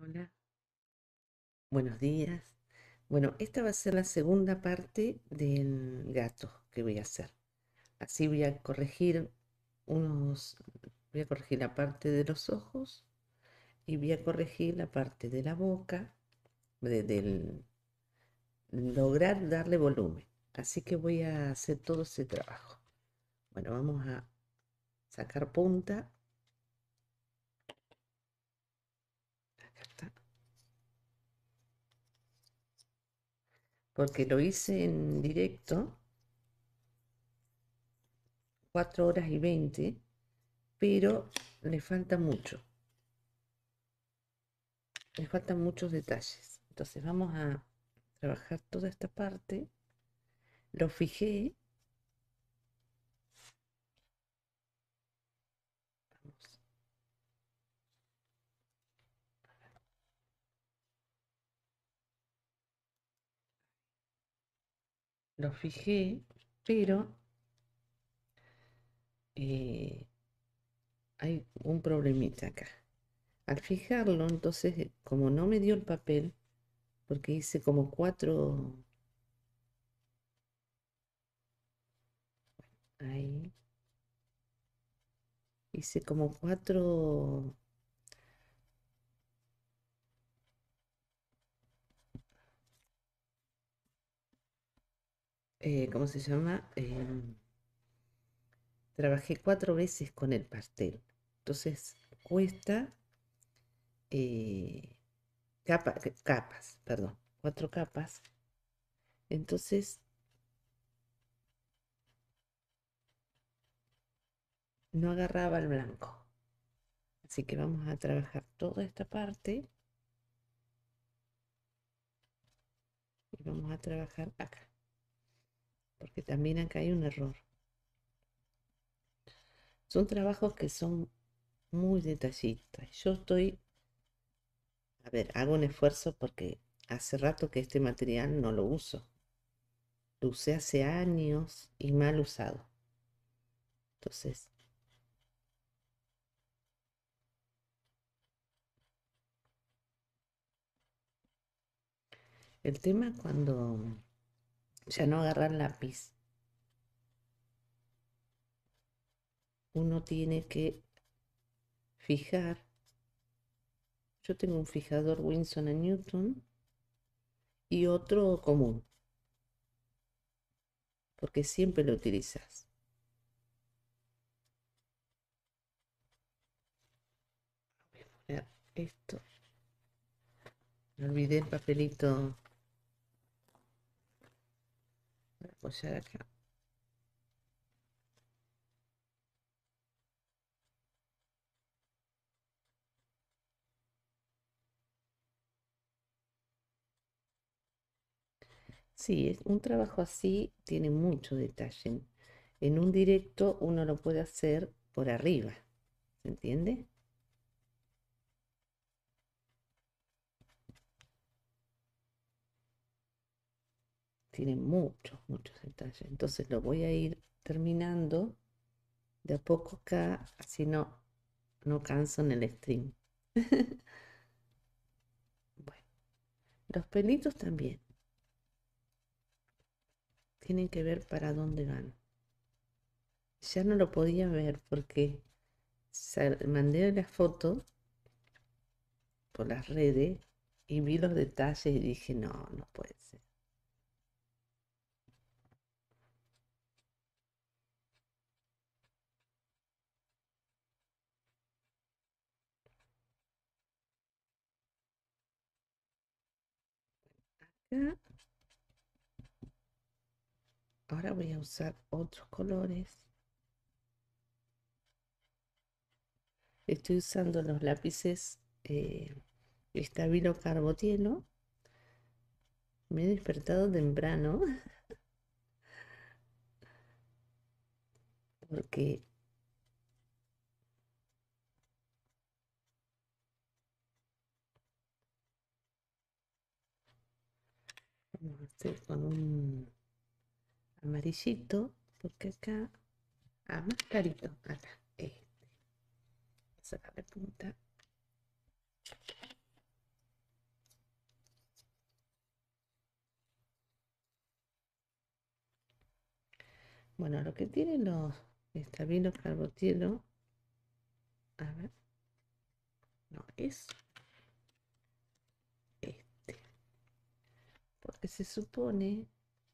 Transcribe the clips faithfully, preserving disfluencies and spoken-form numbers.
Hola, buenos días. Bueno, esta va a ser la segunda parte del gato que voy a hacer. Así voy a corregir unos, voy a corregir la parte de los ojos y voy a corregir la parte de la boca, de- del lograr darle volumen. Así que voy a hacer todo ese trabajo. Bueno, vamos a sacar punta. Acá está. Porque lo hice en directo, cuatro horas y veinte, pero le falta mucho. Le faltan muchos detalles. Entonces vamos a trabajar toda esta parte. Lo fijé. Vamos, lo fijé, pero eh, hay un problemita acá. Al fijarlo, entonces, eh, como no me dio el papel, porque hice como cuatro, ahí, hice como cuatro, eh, ¿cómo se llama? Em, trabajé cuatro veces con el pastel. Entonces, cuesta eh, capa- capas, perdón, cuatro capas. Entonces no agarraba el blanco. Así que vamos a trabajar toda esta parte y vamos a trabajar acá, porque también acá hay un error. Son trabajos que son muy detallistas. Yo estoy, a ver, hago un esfuerzo porque hace rato que este material no lo uso. Lo usé hace años y mal usado. Entonces, el tema cuando ya no agarrar lápiz, uno tiene que fijar. Yo tengo un fijador Winsor and Newton y otro común, porque siempre lo utilizas. Voy a poner esto. Me olvidé el papelito para apoyar acá. Sí, es un trabajo así tiene mucho detalle. En un directo uno lo puede hacer por arriba, ¿se entiende? Tiene muchos, muchos detalles. Entonces lo voy a ir terminando de a poco acá, así no, no canso en el stream. Bueno, los pelitos también tienen que ver para dónde van. Ya no lo podía ver porque sa- mandé la foto por las redes y vi los detalles y dije, no, no puede ser. Acá, ahora voy a usar otros colores. Estoy usando los lápices eh, Stabilo Carbotino. Me he despertado temprano porque vamos a hacer con un amarillito, porque acá, ah, más clarito, acá, este, sacarle punta. Bueno, lo que tienen los estabilos carbotielo, a ver, no, es este, porque se supone,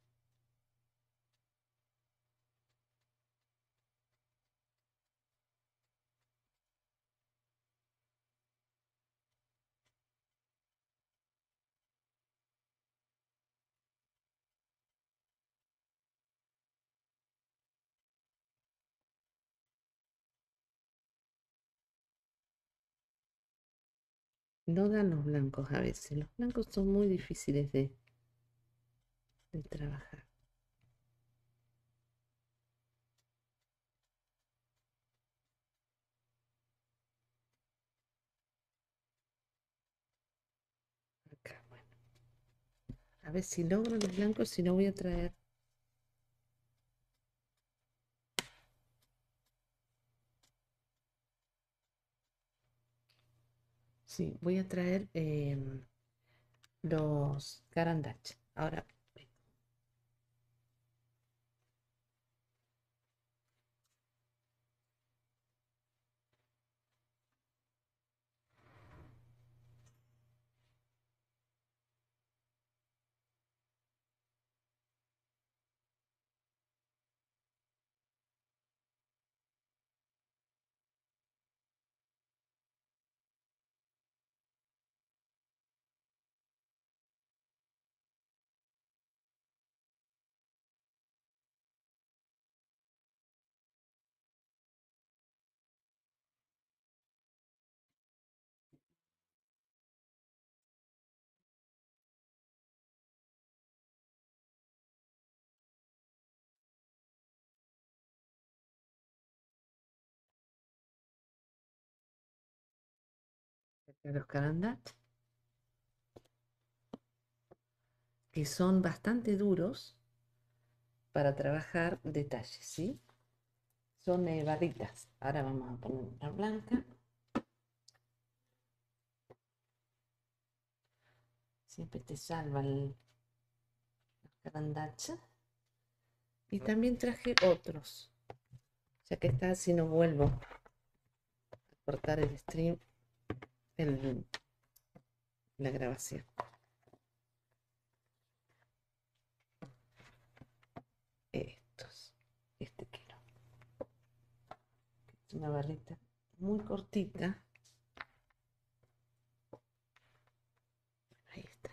no dan los blancos a veces. Los blancos son muy difíciles de, de trabajar. Acá, bueno. A ver si logro los blancos, si no voy a traer. Sí, voy a traer em, los Garandach. Ahora, los Garandach, que son bastante duros para trabajar detalles, ¿sí? Son eh, barritas. Ahora vamos a poner la blanca. Siempre te salvan los Garandach. Y también traje otros. Ya que está, si no vuelvo a cortar el stream, el, la grabación. Estos. Este quiero. Es una barrita muy cortita. Ahí está.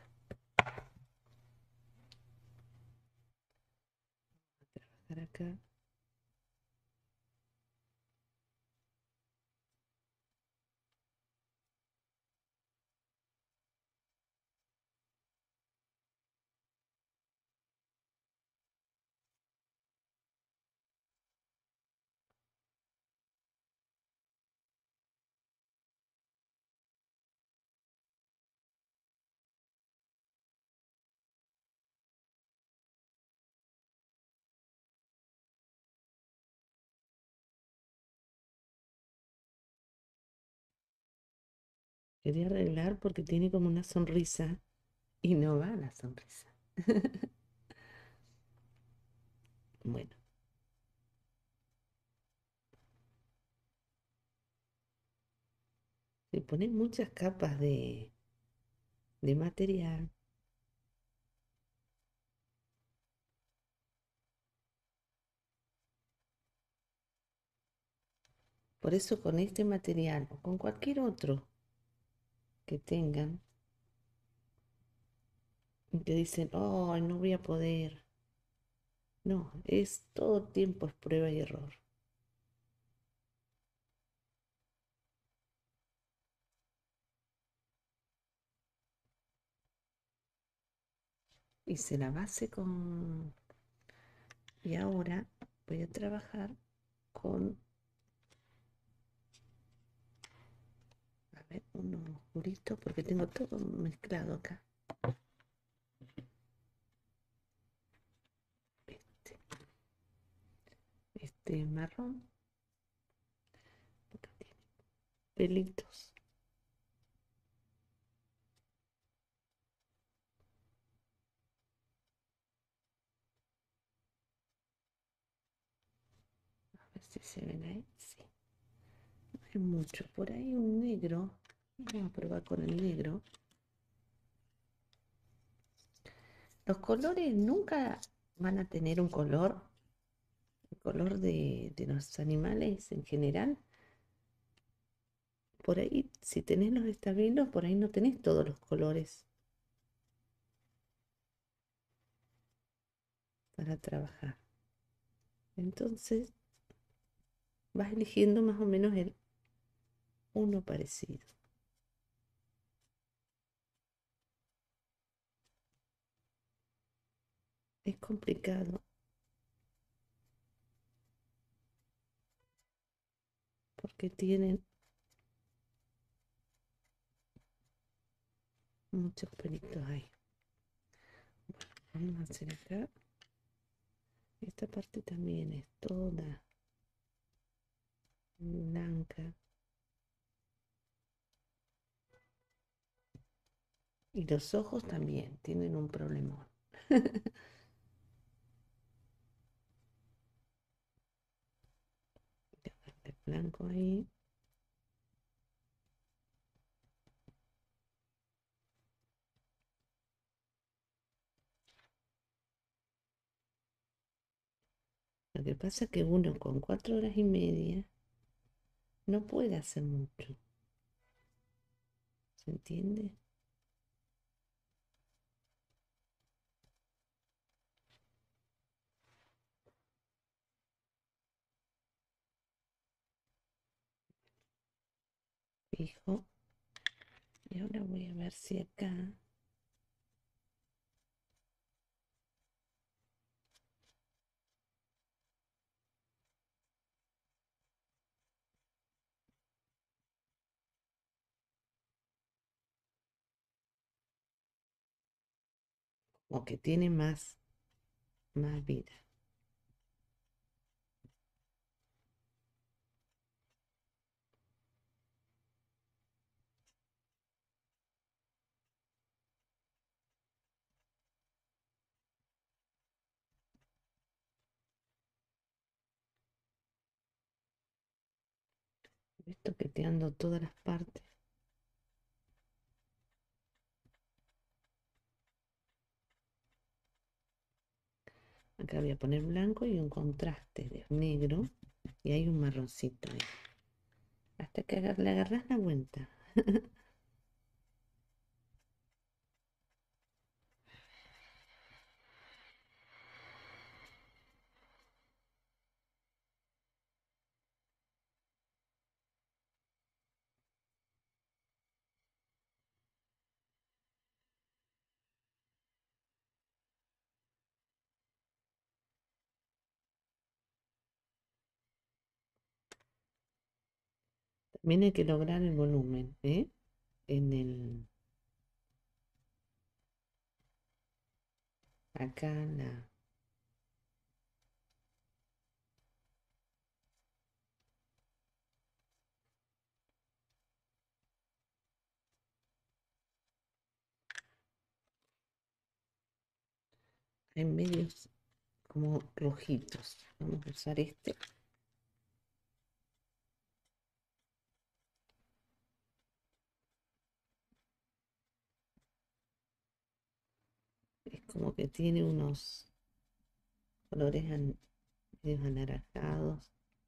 Voy a trabajar acá. Quería arreglar porque tiene como una sonrisa y no va la sonrisa. Bueno, le pones muchas capas de, de material. Por eso con este material o con cualquier otro que tengan, y te dicen, oh, no voy a poder. No, es todo tiempo es prueba y error. Hice la base con... Y ahora voy a trabajar con, a ver, uno oscurito porque tengo todo mezclado acá. Este, este marrón, acá tiene pelitos. si se ven ahí, sí. No es mucho, por ahí un negro. Vamos a probar con el negro. Los colores nunca van a tener un color, el color de, de los animales en general. Por ahí, si tenés los estabilos, por ahí no tenés todos los colores para trabajar. Entonces, vas eligiendo más o menos el uno parecido. Es complicado porque tienen muchos pelitos ahí. Bueno, vamos a hacer acá. Esta parte también es toda blanca. Y los ojos también tienen un problemón. El blanco ahí. Lo que pasa es que uno con cuatro horas y media no puede hacer mucho. ¿Se entiende? Fijo. Y ahora voy a ver si acá o que tiene más, más vida. Esto que te ando todas las partes. Acá voy a poner blanco y un contraste de negro. Y hay un marroncito ahí. Hasta que agar- le agarras la vuelta. También hay que lograr el volumen, ¿eh? En el... Acá la... En medios como rojitos. Vamos a usar este. Es como que tiene unos colores an- medios anaranjados.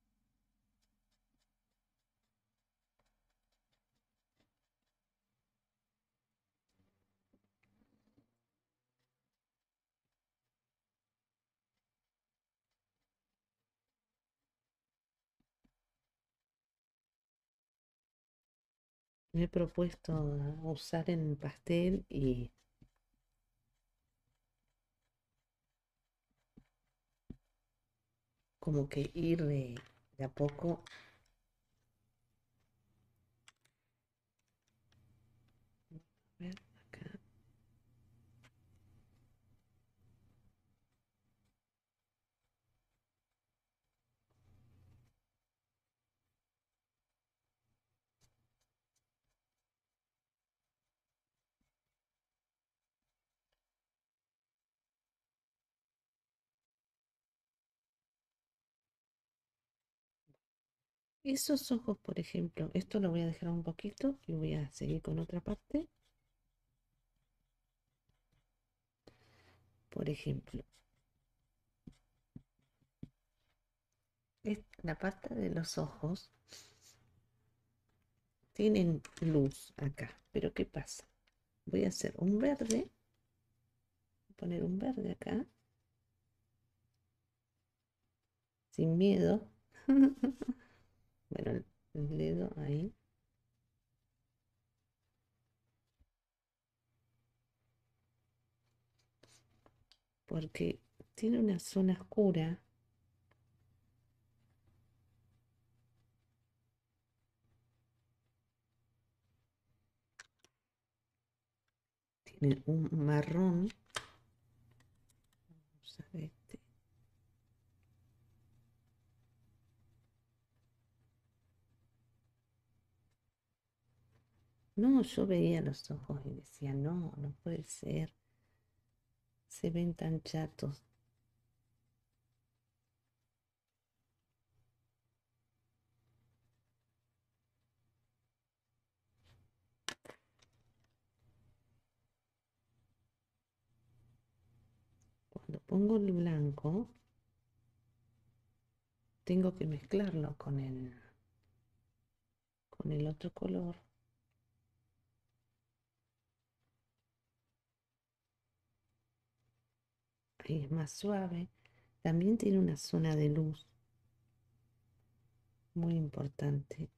Me he propuesto a usar en pastel y como que ir de, de a poco. A ver, acá. Esos ojos, por ejemplo, esto lo voy a dejar un poquito y voy a seguir con otra parte. Por ejemplo, es- la parte de los ojos tienen luz acá, pero ¿qué pasa? Voy a hacer un verde, poner un verde acá, sin miedo. Bueno, el, el dedo ahí, porque tiene una zona oscura, tiene un marrón. Vamos a ver este. No, yo veía los ojos y decía, no, no puede ser, se ven tan chatos. Cuando pongo el blanco, tengo que mezclarlo con el, con el otro color. Ahí es más suave. También tiene una zona de luz muy importante.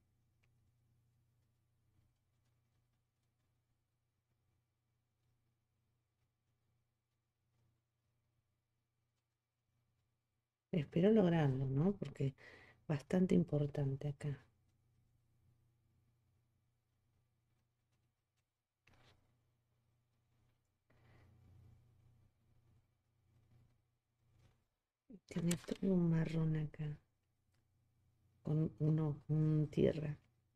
Espero lograrlo, ¿no? Porque es bastante importante acá. Tiene todo un marrón acá, con uno, un tierra.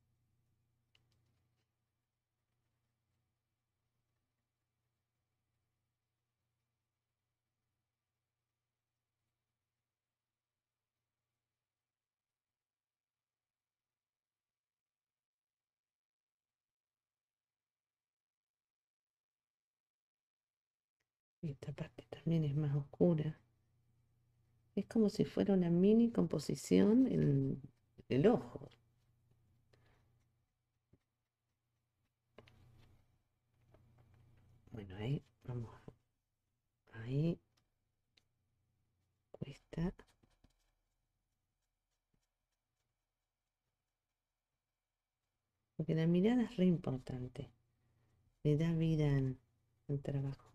Y esta parte también es más oscura. Es como si fuera una mini composición en el ojo. Bueno, ahí vamos. Ahí cuesta. Porque la mirada es re importante. Le da vida al, al trabajo.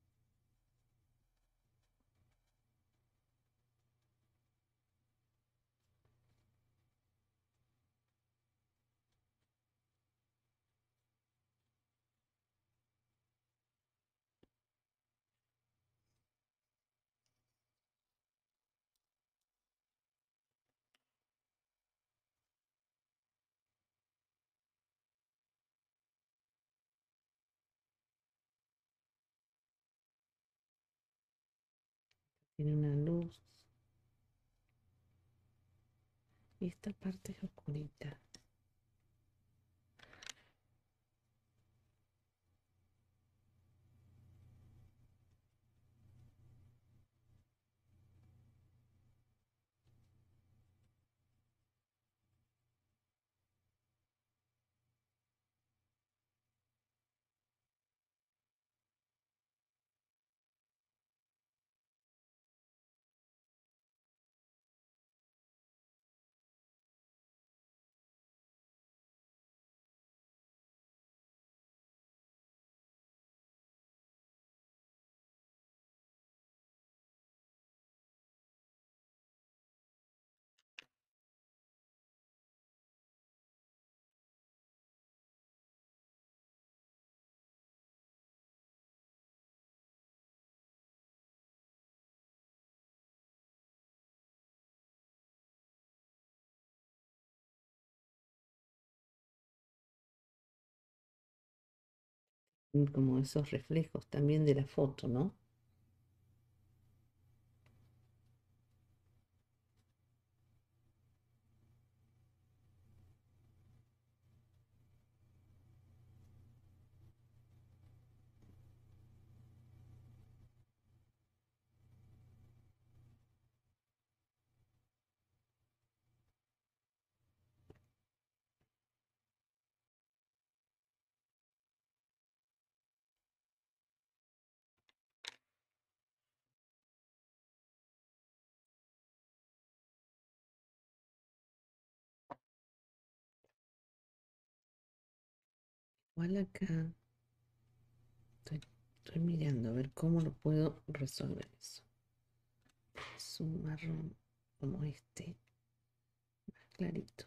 Tiene una luz. Y esta parte es oscurita. Como esos reflejos también de la foto, ¿no? Igual acá estoy, estoy mirando a ver cómo lo puedo resolver eso. Es un marrón como este, más clarito.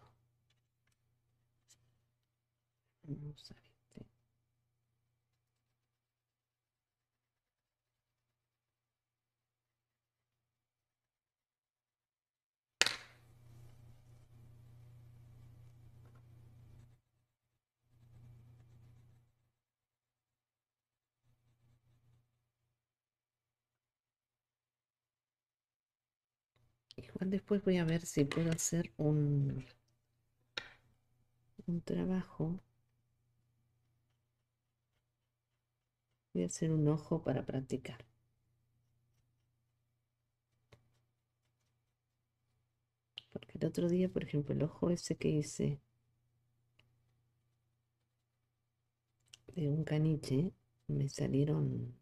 Vamos a usar este. Igual después voy a ver si puedo hacer un, un trabajo. Voy a hacer un ojo para practicar. Porque el otro día, por ejemplo, el ojo ese que hice de un caniche, me salieron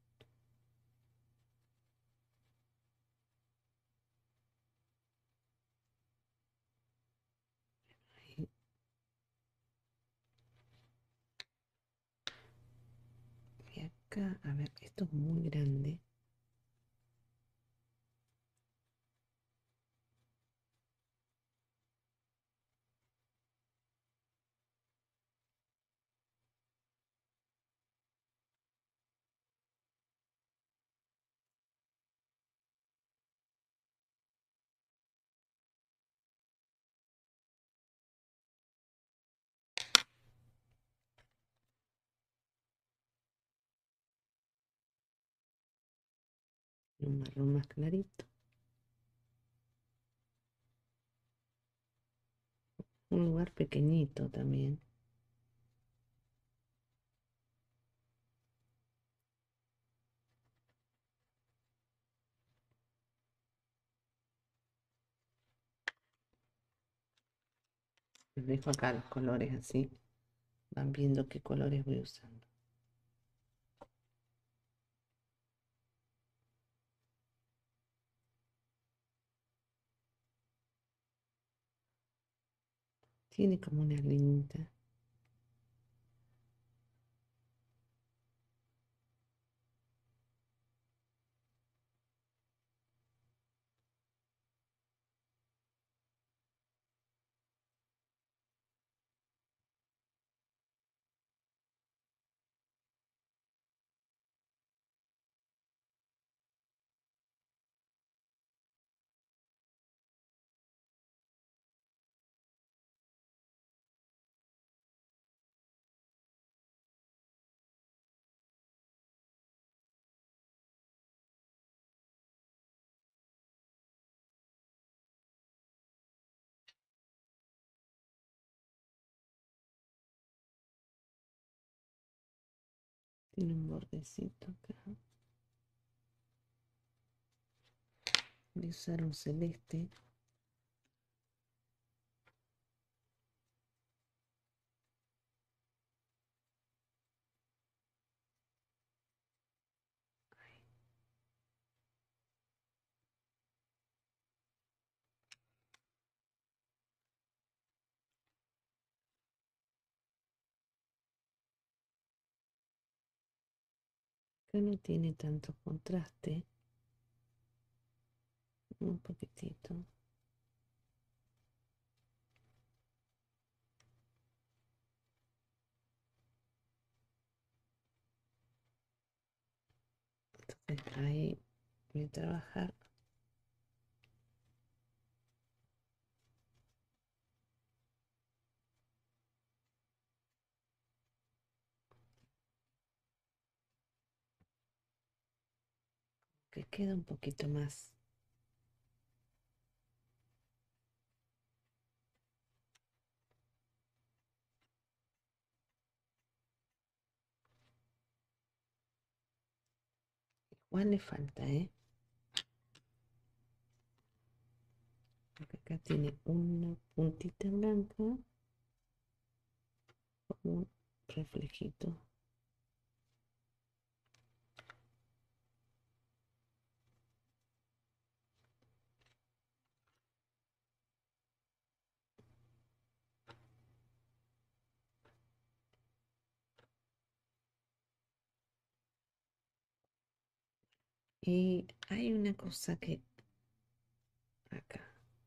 ahí. Y acá, a ver, esto es muy grande. Un marrón más clarito. Un lugar pequeñito también. Les dejo acá los colores así. Van viendo qué colores voy usando. Tiene como una linita. Tiene un bordecito acá. Voy a usar un celeste. Acá no tiene tanto contraste. Un poquitito. Entonces ahí voy a trabajar. Que queda un poquito más. Igual le falta, ¿eh? Porque acá tiene una puntita blanca como un reflejito. Y hay una cosa que acá,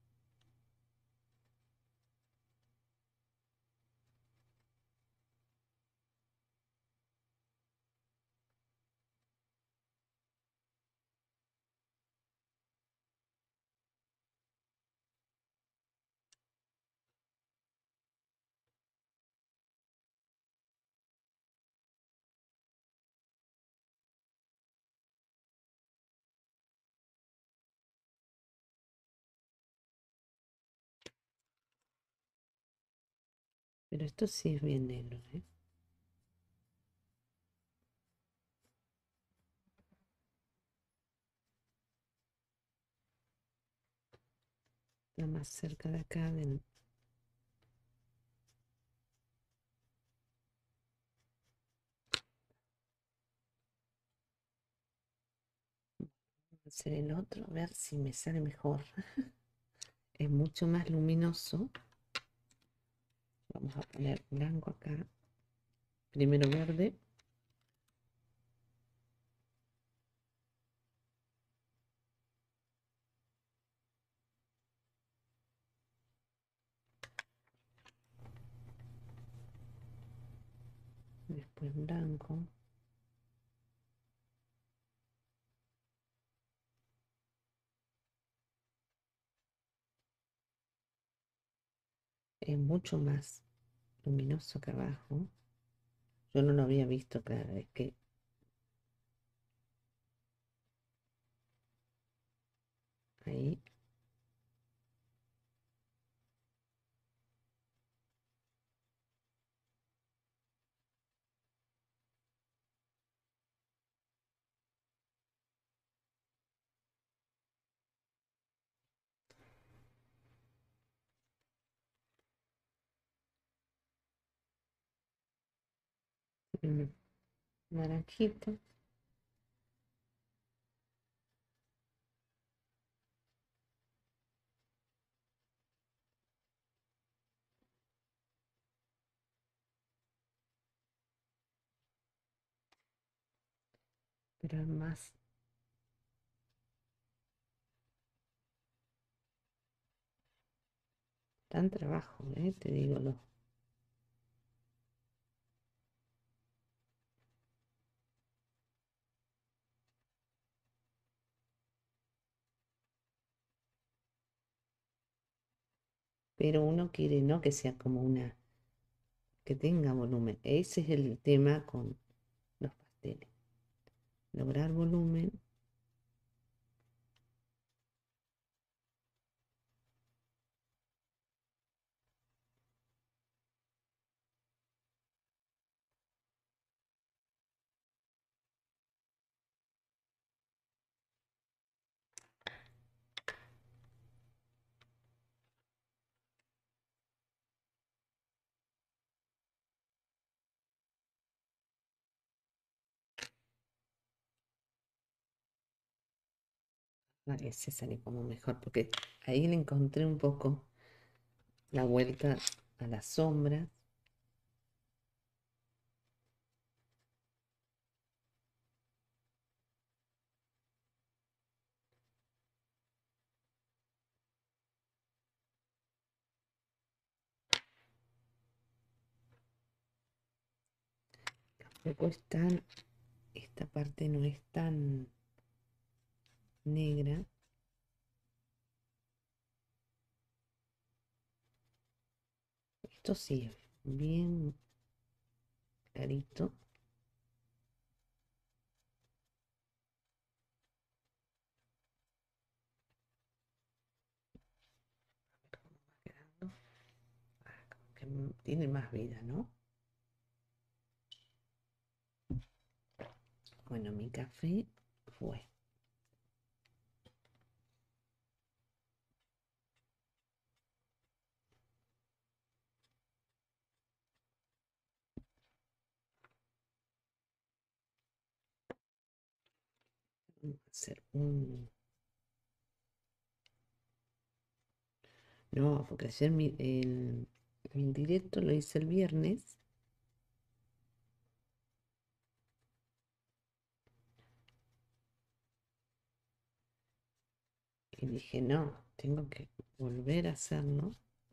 pero esto sí es bien negro, ¿eh? Está más cerca de acá del... hacer el otro, a ver si me sale mejor. Es mucho más luminoso. Vamos a poner blanco acá. Primero verde. Después blanco. Es mucho más luminoso que abajo. Yo no lo había visto, claro, es que ahí. mm, Naranjito. Pero es más, tan trabajo, ¿eh? Te digo lo. Pero uno quiere, ¿no? Que sea como una, que tenga volumen. Ese es el tema con los pasteles. Lograr volumen. Ah, ese sale como mejor, porque ahí le encontré un poco la vuelta a las sombras. Tampoco es tan, esta parte no es tan negra. Esto sí, bien clarito. ¿Cómo va quedando? Ah, como que m- tiene más vida, ¿no? Bueno, mi café fue. Vamos a hacer un... No, porque ayer mi, el, el directo lo hice el viernes. Y dije, no, tengo que volver a hacerlo.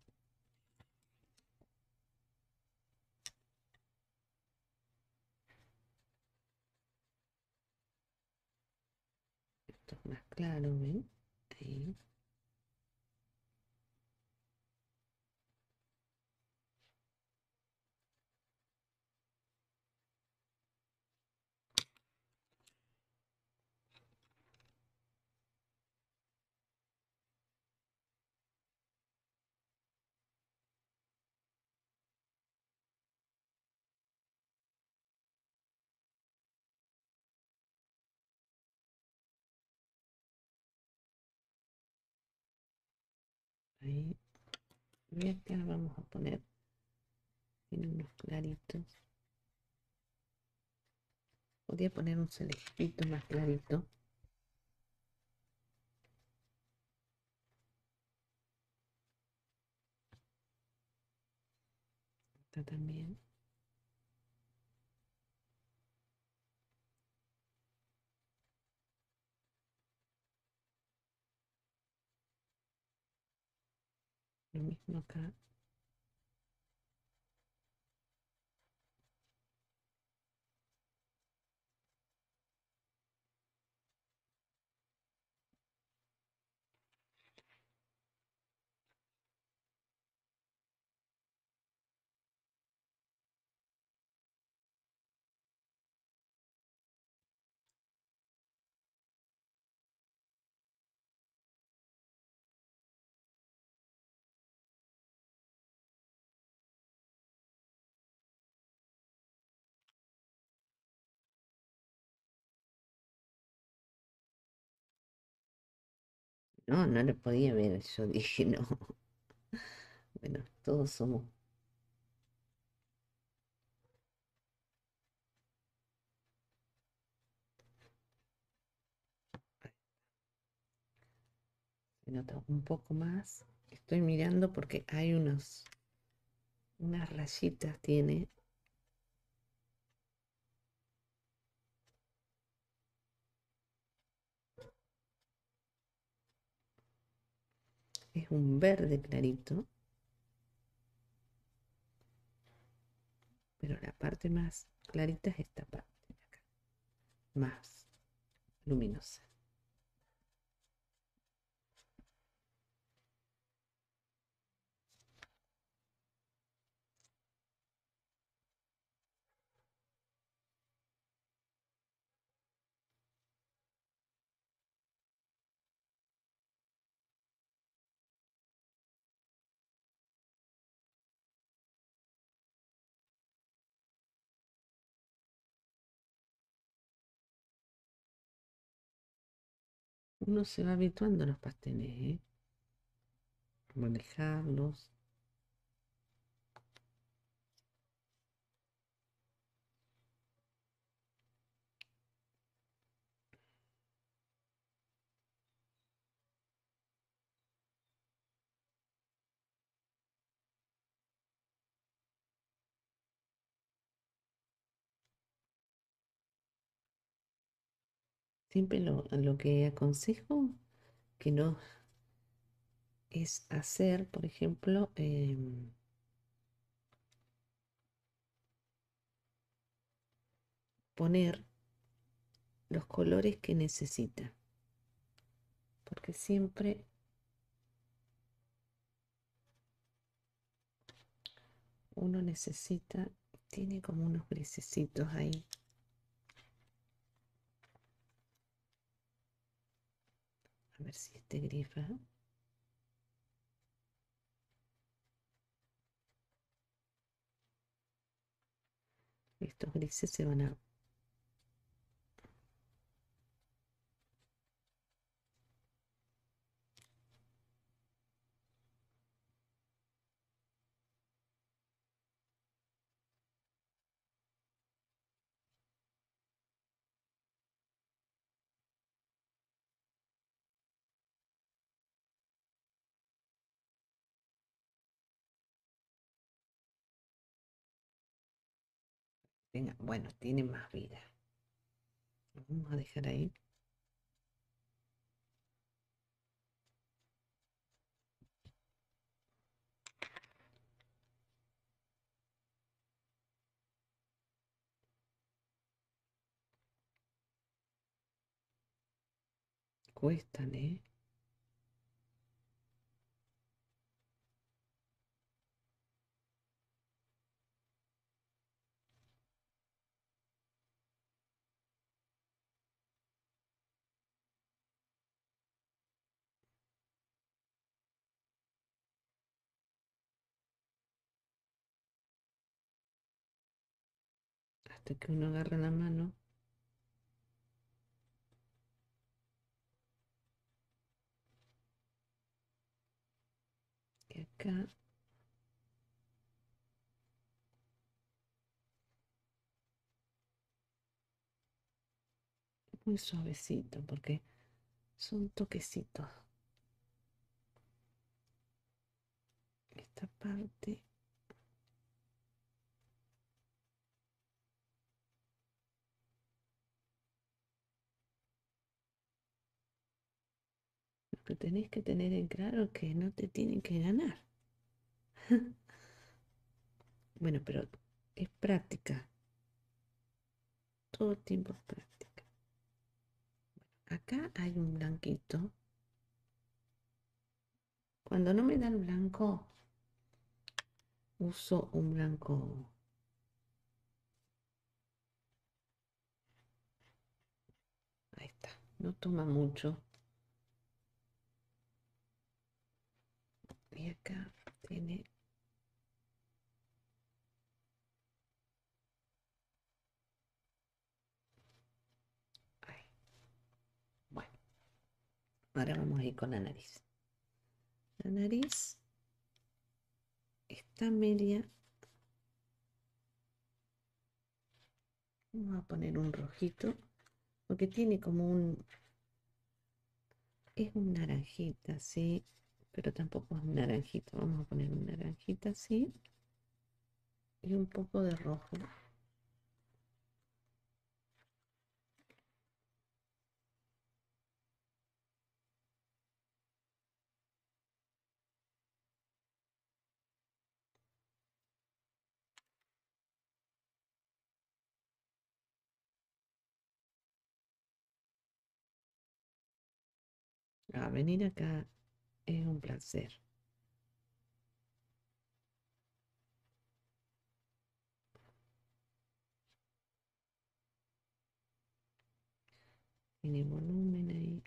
Esto es más claro, ¿ven? Ahí. Ahí. Y acá vamos a poner en unos claritos. Podría poner un celestito más clarito. Acá también. Lo mismo acá. No, no lo podía ver. Yo dije, no. Bueno, todos somos. Se nota un poco más. Estoy mirando porque hay unos, unas rayitas tiene. Es un verde clarito. Pero la parte más clarita es esta parte de acá. Más luminosa. Uno se va habituando a los pasteles, ¿eh? Manejarlos. Siempre lo, lo que aconsejo que no es hacer, por ejemplo, em, poner los colores que necesita. Porque siempre uno necesita, tiene como unos grisecitos ahí. A ver si este grifa. Estos grises se van a... Venga, bueno, tiene más vida. Lo vamos a dejar ahí. Cuestan, ¿eh? Hasta que uno agarra la mano. Y acá. Muy suavecito porque son toquecitos. Esta parte. Lo que tenés que tener en claro es que no te tienen que ganar. Bueno, pero es práctica. Todo el tiempo es práctica. Acá hay un blanquito. Cuando no me da el blanco, uso un blanco. Ahí está. No toma mucho. Y acá tiene. Ahí. Bueno, ahora vamos a ir con la nariz. La nariz está media. Vamos a poner un rojito. Porque tiene como un. Es un naranjita, sí. Pero tampoco es un naranjito. Vamos a poner un naranjita así. Y un poco de rojo. A venir acá es un placer. Tiene volumen ahí.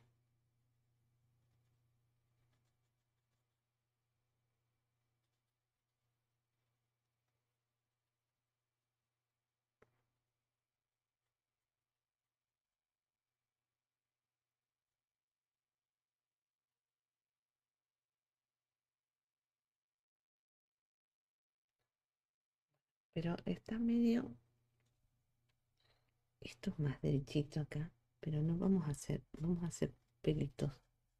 Pero está medio. Esto es más derechito acá. Pero no vamos a hacer. Vamos a hacer pelitos.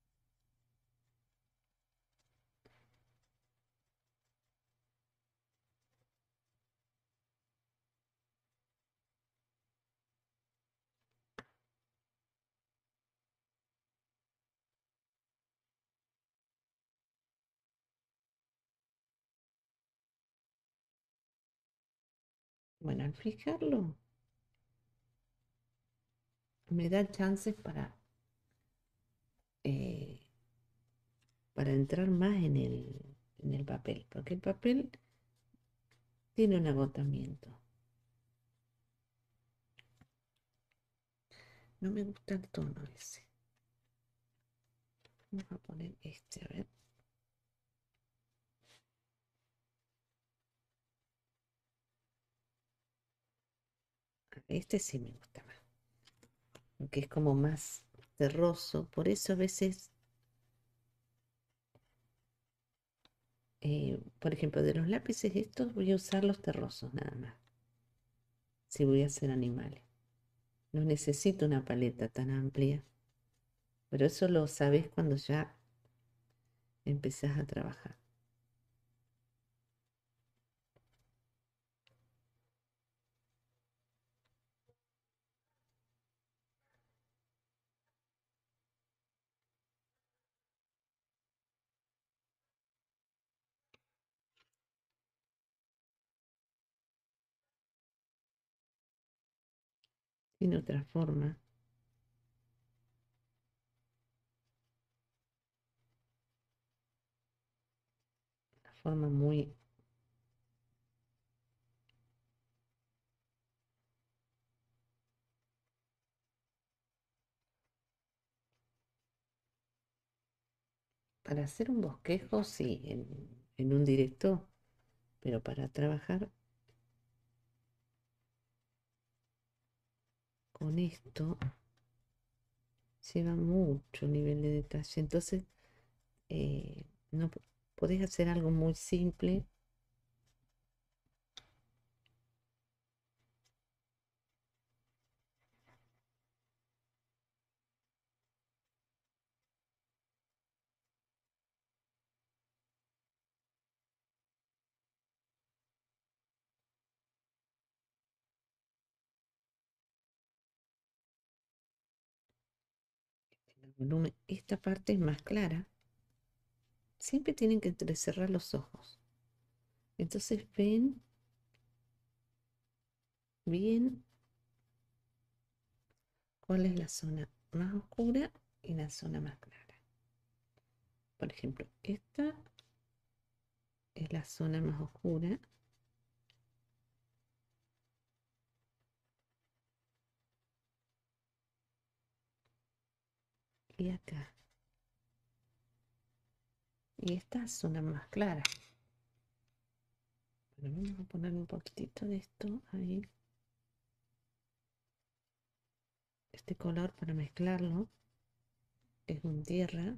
Bueno, al fijarlo, me da chances para, eh, para entrar más en el, en el papel. Porque el papel tiene un agotamiento. No me gusta el tono ese. Vamos a poner este, a ver. Este sí me gusta más. Porque es como más terroso. Por eso a veces, eh, por ejemplo, de los lápices estos voy a usar los terrosos nada más. Si voy a hacer animales. No necesito una paleta tan amplia. Pero eso lo sabes cuando ya empezás a trabajar. Tiene otra forma. forma muy... Para hacer un bosquejo, sí, en, en un directo, pero para trabajar con esto lleva mucho nivel de detalle. Entonces, eh, no p- podés hacer algo muy simple. El volumen. Esta parte es más clara. Siempre tienen que entrecerrar los ojos. Entonces ven bien cuál es la zona más oscura y la zona más clara. Por ejemplo, esta es la zona más oscura y acá. Y esta zona más clara. Bueno, vamos a poner un poquitito de esto ahí. Este color para mezclarlo es un tierra.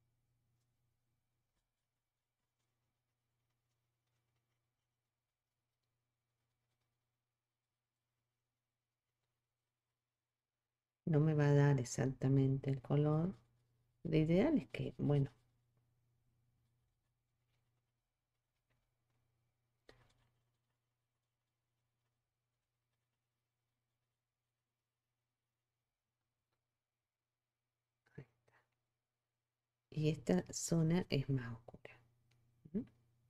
No me va a dar exactamente el color. Lo ideal es que, bueno, y esta zona es más oscura. ¿Mm?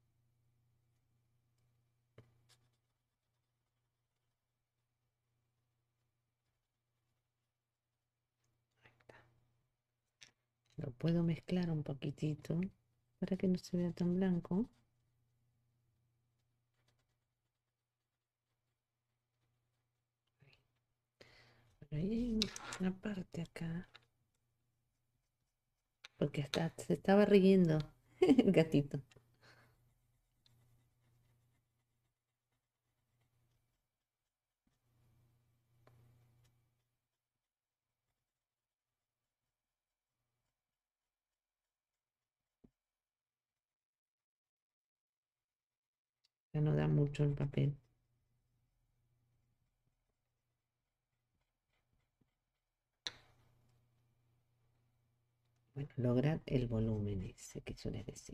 Ahí está. Lo puedo mezclar un poquitito para que no se vea tan blanco. Pero ahí hay una parte acá, porque hasta se estaba riendo el gatito. Ya no da mucho el papel. Bueno, lograr el volumen ese que yo les decía.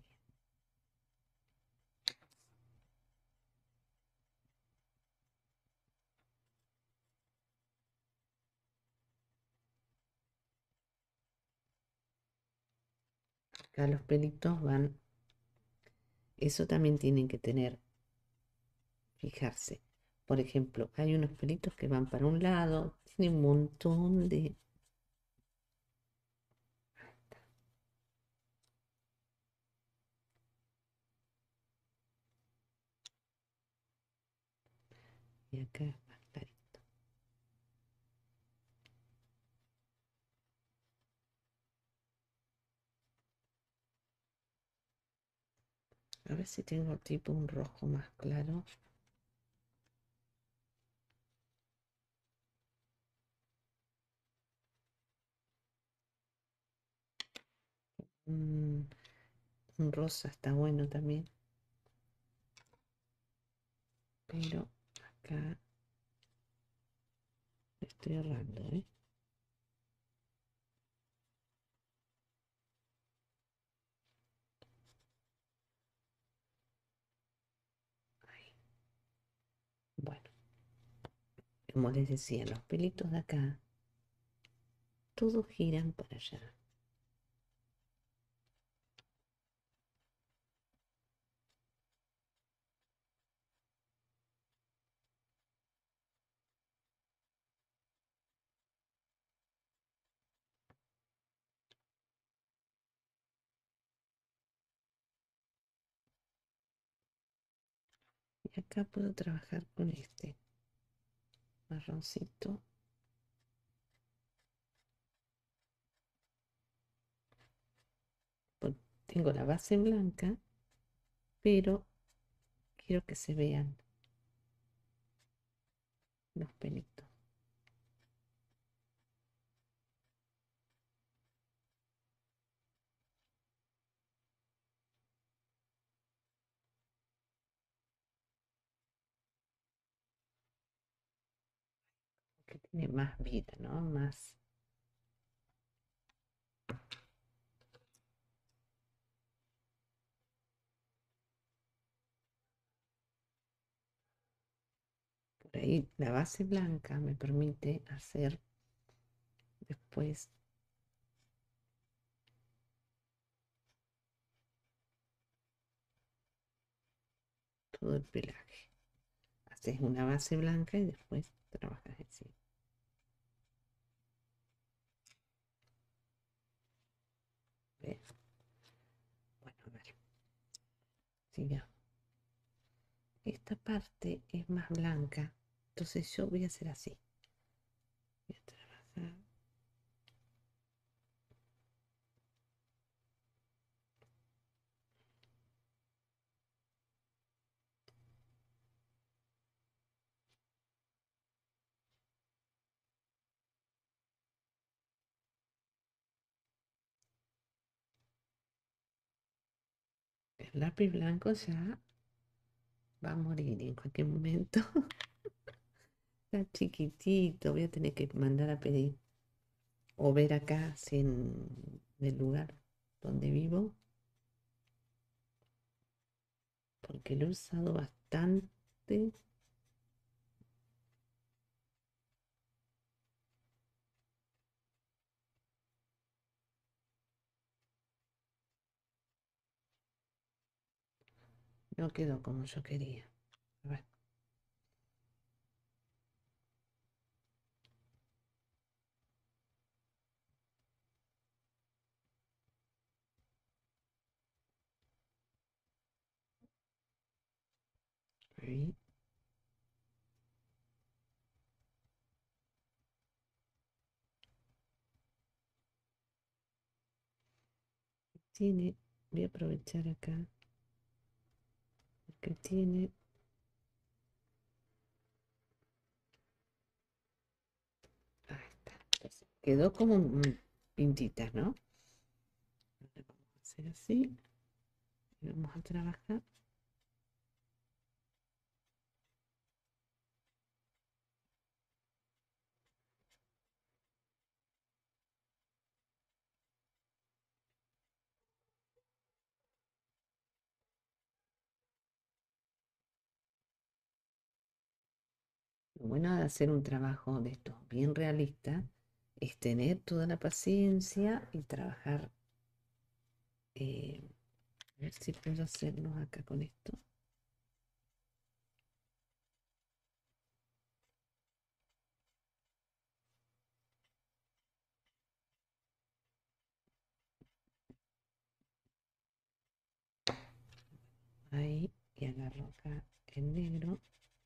Acá los pelitos van, eso también tienen que tener, fijarse. Por ejemplo, hay unos pelitos que van para un lado, tiene un montón de... Y acá es más clarito. A ver si tengo tipo un rojo más claro. Mm, un rosa está bueno también. Pero acá estoy ahorrando, ¿eh? Ahí. Bueno, como les decía, los pelitos de acá, todos giran para allá. Y acá puedo trabajar con este marroncito. Pues tengo la base blanca, pero quiero que se vean los pelitos. Que tiene más vida, ¿no? Más. Por ahí la base blanca me permite hacer después todo el pelaje. Haces una base blanca y después trabajas encima. ¿Ves? Bueno, a ver. Siga. Esta parte es más blanca, entonces yo voy a hacer así. Voy a trabajar. El lápiz blanco ya va a morir en cualquier momento. Está chiquitito, voy a tener que mandar a pedir o ver acá si en el lugar donde vivo, porque lo he usado bastante. No quedó como yo quería. A ver, ahí. Tiene, voy a aprovechar acá, que tiene, ahí está. Entonces, quedó como mm, pintitas, ¿no? Ahora vamos a hacer así y vamos a trabajar. Lo bueno de hacer un trabajo de esto bien realista es tener toda la paciencia y trabajar. eh, a ver si puedo hacerlo acá con esto. Ahí, y agarro acá el negro.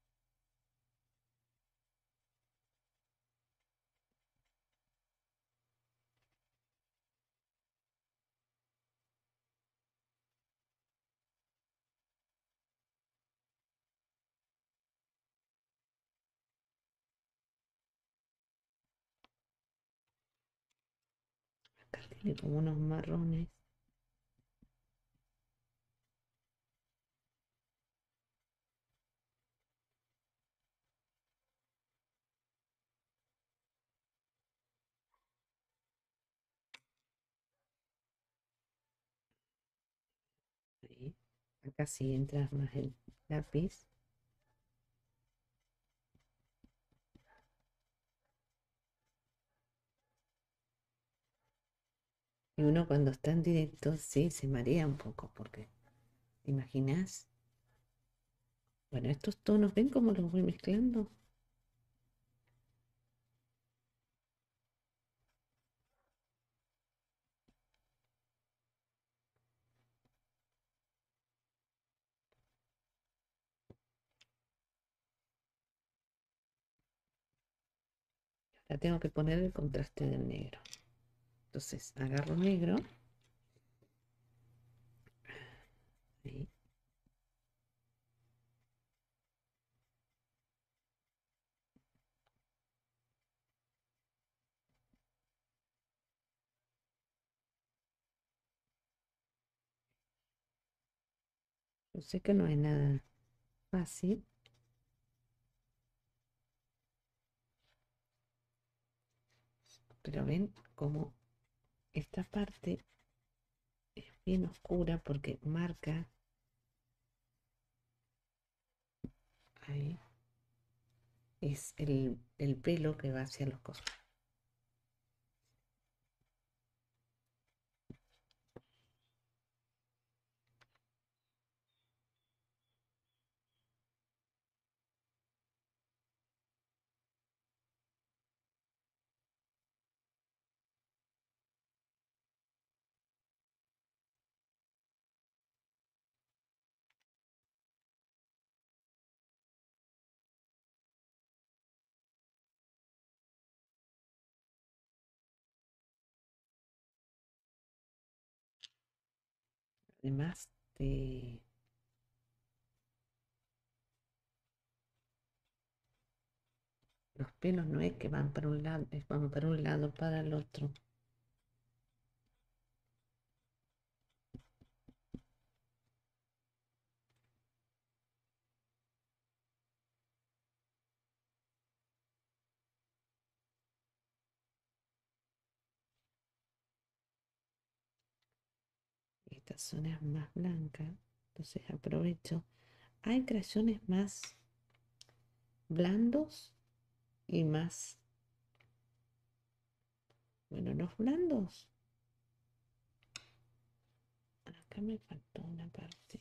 Acá tiene como unos marrones. Ahí. Acá sí entra más el lápiz. Y uno cuando está en directo, sí, se marea un poco, porque, ¿te imaginas? Bueno, estos tonos, ¿ven cómo los voy mezclando? La tengo que poner el contraste del negro. Entonces agarro negro. Ahí. Yo sé que no es nada fácil, pero ven como esta parte es bien oscura porque marca ahí. Es el, el pelo que va hacia los costados. Además de los pelos no es que van para un lado, es van para un lado, para el otro. Esta zona es más blanca, entonces aprovecho. Hay crayones más blandos y más, bueno, los blandos. Acá me faltó una parte.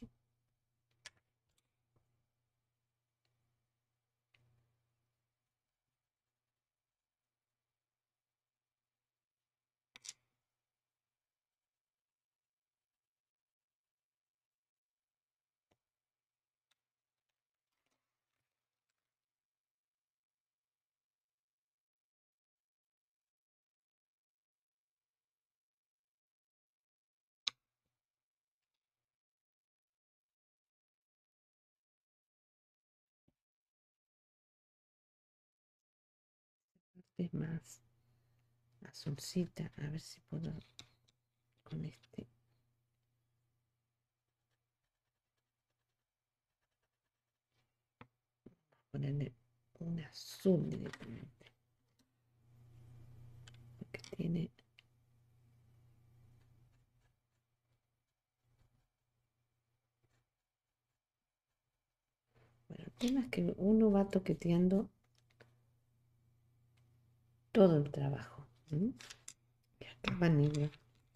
Es más azulcita, a ver si puedo con este ponerle un azul directamente, porque tiene, bueno, el tema es que uno va toqueteando todo el trabajo. ¿M? Y acá va negro.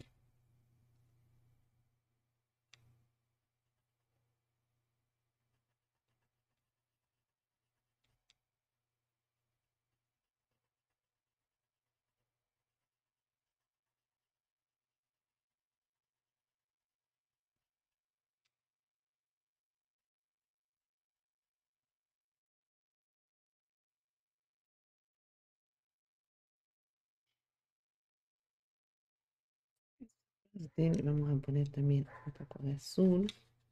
Este, vamos a poner también un poco de azul.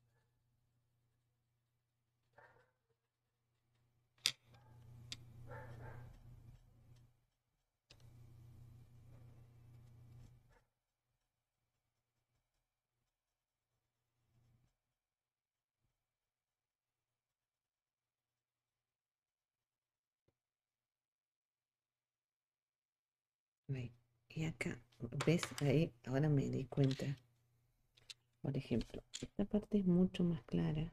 Ahí. Y acá, ¿ves? Ahí, ahora me di cuenta. Por ejemplo, esta parte es mucho más clara.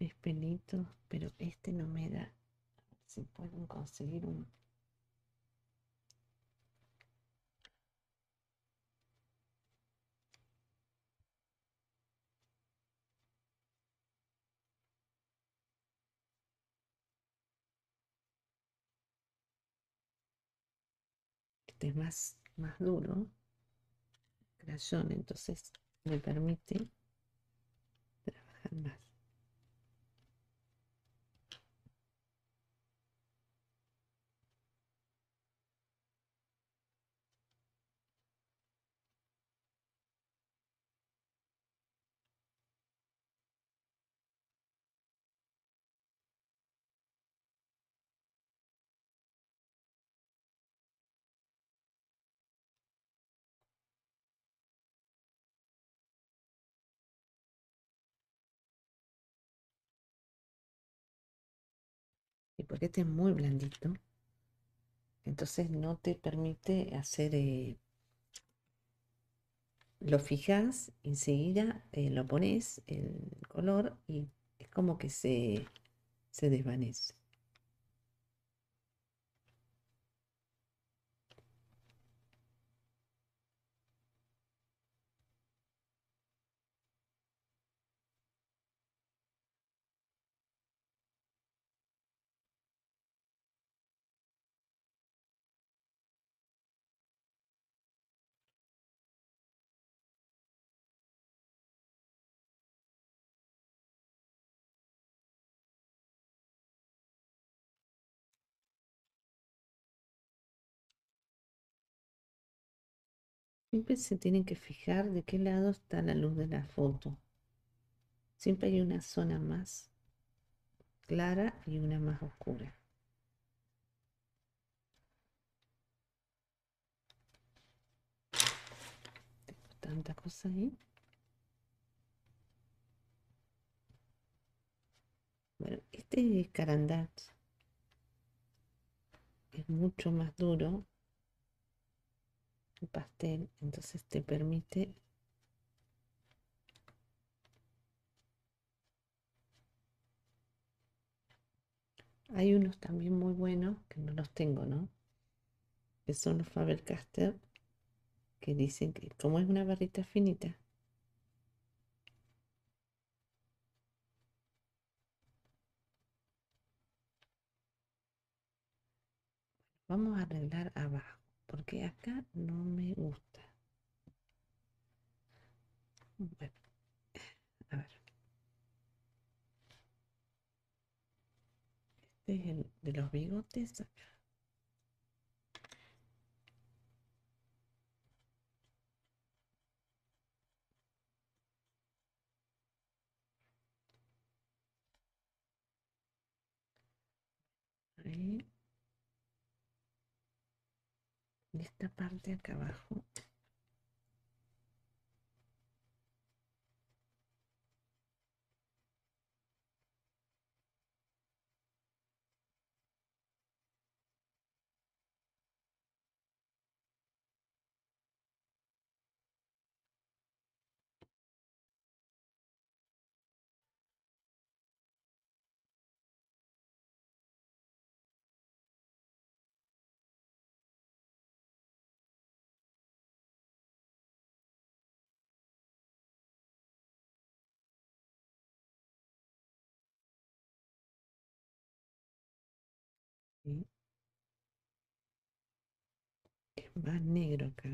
es pelito, pero este no me da. A ver si pueden conseguir un. Este es más, más duro, crayón, entonces me permite trabajar más. Y porque este es muy blandito, entonces no te permite hacer, eh, lo fijas, enseguida eh, lo pones el color y es como que se, se desvanece. Siempre se tienen que fijar de qué lado está la luz de la foto. Siempre hay una zona más clara y una más oscura. Tengo tanta cosa ahí. Bueno, este Carandat es mucho más duro, el pastel, entonces te permite. Hay unos también muy buenos que no los tengo, ¿no? Que son los Faber-Castell, que dicen que como es una barrita finita, vamos a arreglar abajo, porque acá no me gusta. Bueno, a ver, este es el de los bigotes. Ahí, en esta parte acá abajo, ¿sí? Es más negro acá.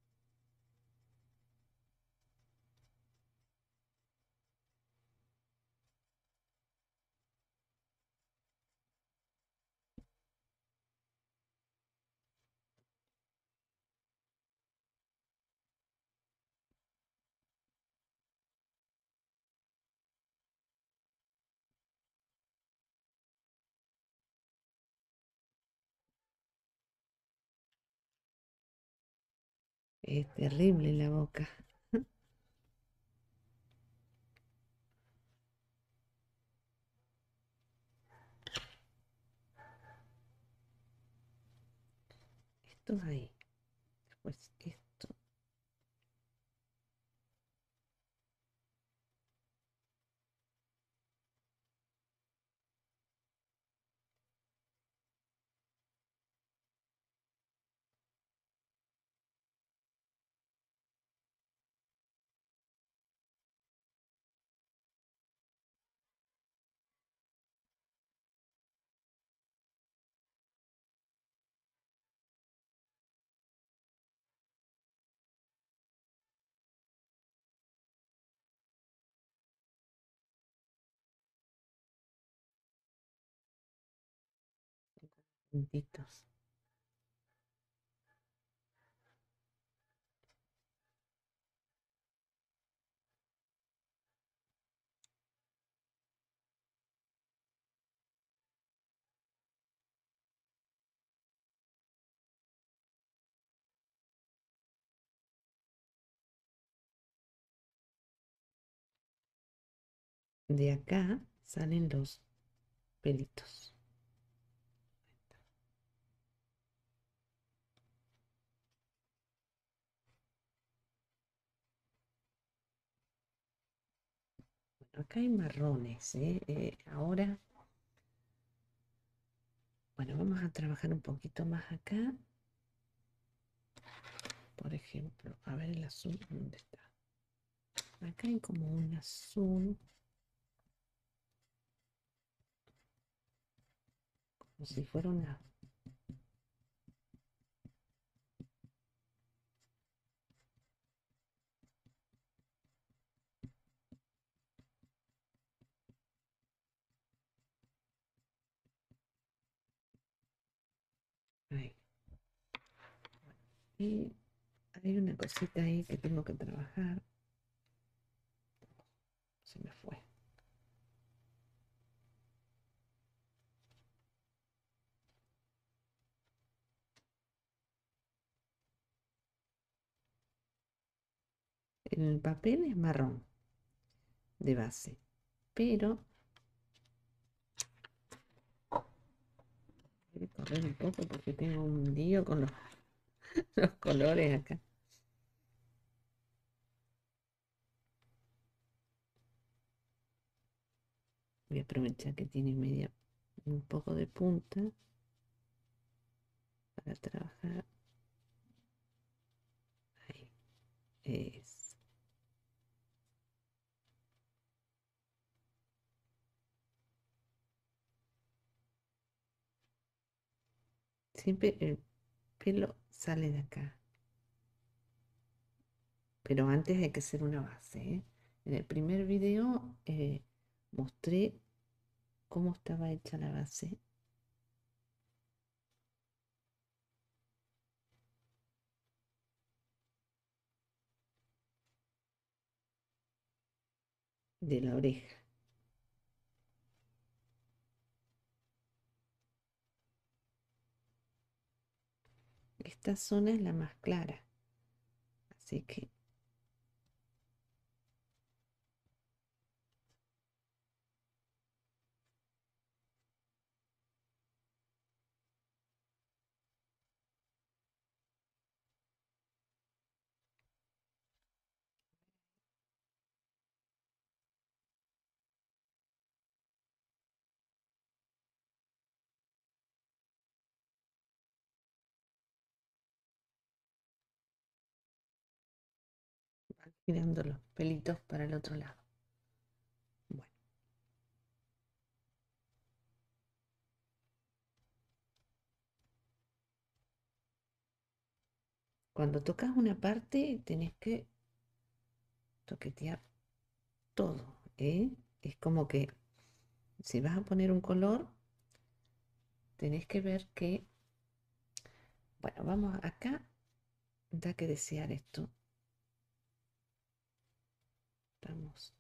Es terrible la boca. Esto ahí. Después esto. puntitos. De acá salen los pelitos. Bueno, acá hay marrones, ¿eh? Eh, ahora, bueno, vamos a trabajar un poquito más acá. Por ejemplo, a ver el azul, ¿dónde está? Acá hay como un azul, como si fuera una... Ahí. Y hay una cosita ahí que tengo que trabajar. Se me fue. El papel es marrón de base, pero voy a correr un poco porque tengo un lío con los, los colores acá. Voy a aprovechar que tiene media un poco de punta para trabajar. Ahí es. Siempre el pelo sale de acá, pero antes hay que hacer una base, ¿eh? En el primer video eh, mostré cómo estaba hecha la base de la oreja. Esta zona es la más clara, así que van girando los pelitos para el otro lado. Bueno, cuando tocas una parte tenés que toquetear todo, ¿eh? Es como que si vas a poner un color, tenés que ver que, bueno, vamos acá, da que desear esto. Vamos,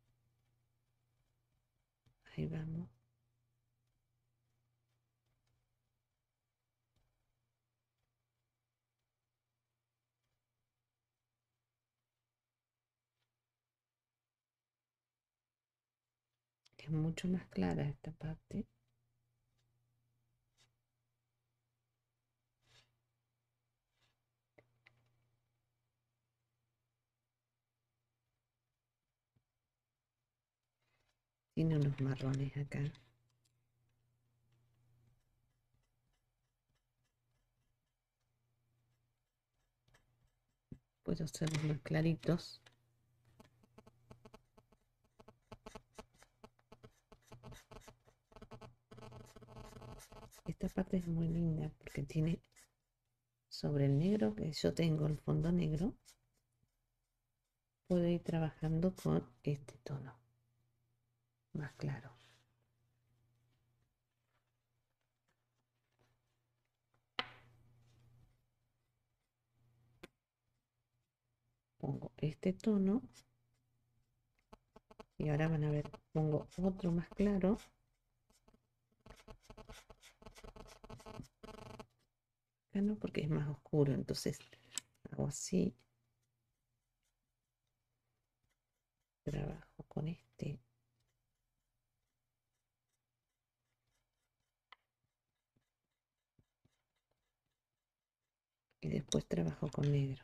ahí vamos. Es mucho más clara esta parte. Tiene unos marrones acá. Puedo hacerlos más claritos. Esta parte es muy linda porque tiene sobre el negro, que yo tengo el fondo negro, puedo ir trabajando con este tono más claro. Pongo este tono y ahora van a ver, pongo otro más claro. Acá no, porque es más oscuro, entonces hago así, trabajo con este y después trabajo con negro.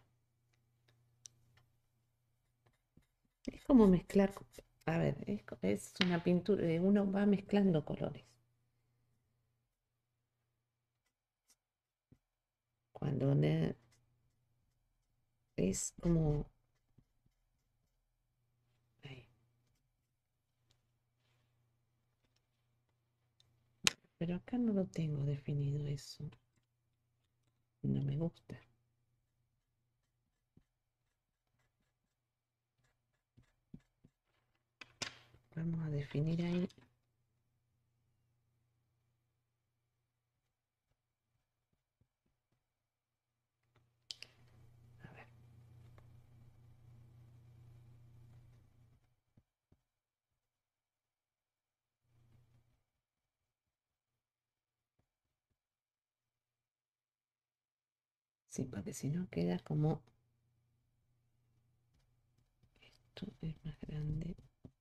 Es como mezclar, a ver, es, es una pintura, eh, uno va mezclando colores. Cuando ne- es como, ahí. Pero acá no lo tengo definido eso, no me gusta. Vamos a definir ahí. A ver, sí, porque si no queda como, esto es más grande.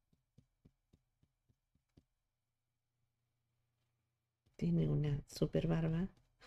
Tiene una super barba.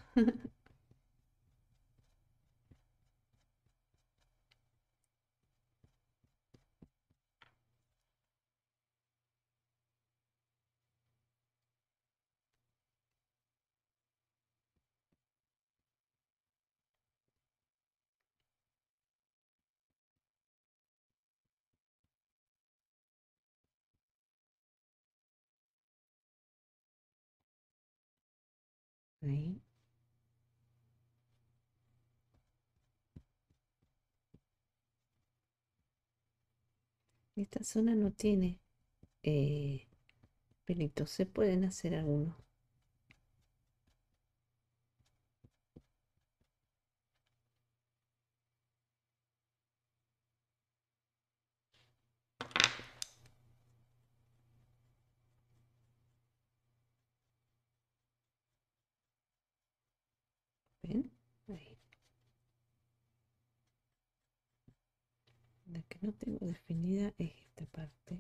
Ahí. Esta zona no tiene eh, pelitos, se pueden hacer algunos. ¿Ven? Ahí. La que no tengo definida es esta parte.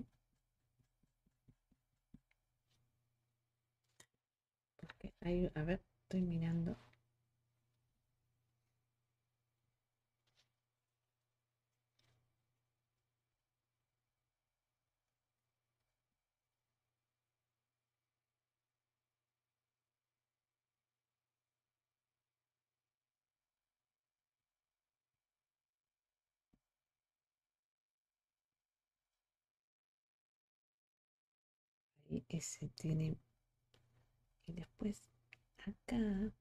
Porque hay, a ver, estoy mirando. Ahí ese tiene. Y después acá.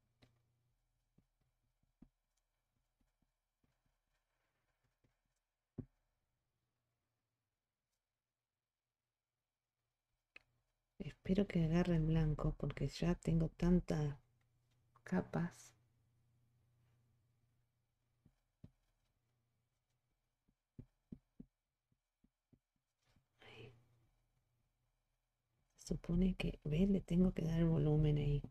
Espero que agarre el blanco porque ya tengo tantas capas. Ahí. Se supone que, ¿ves? Le tengo que dar el volumen ahí.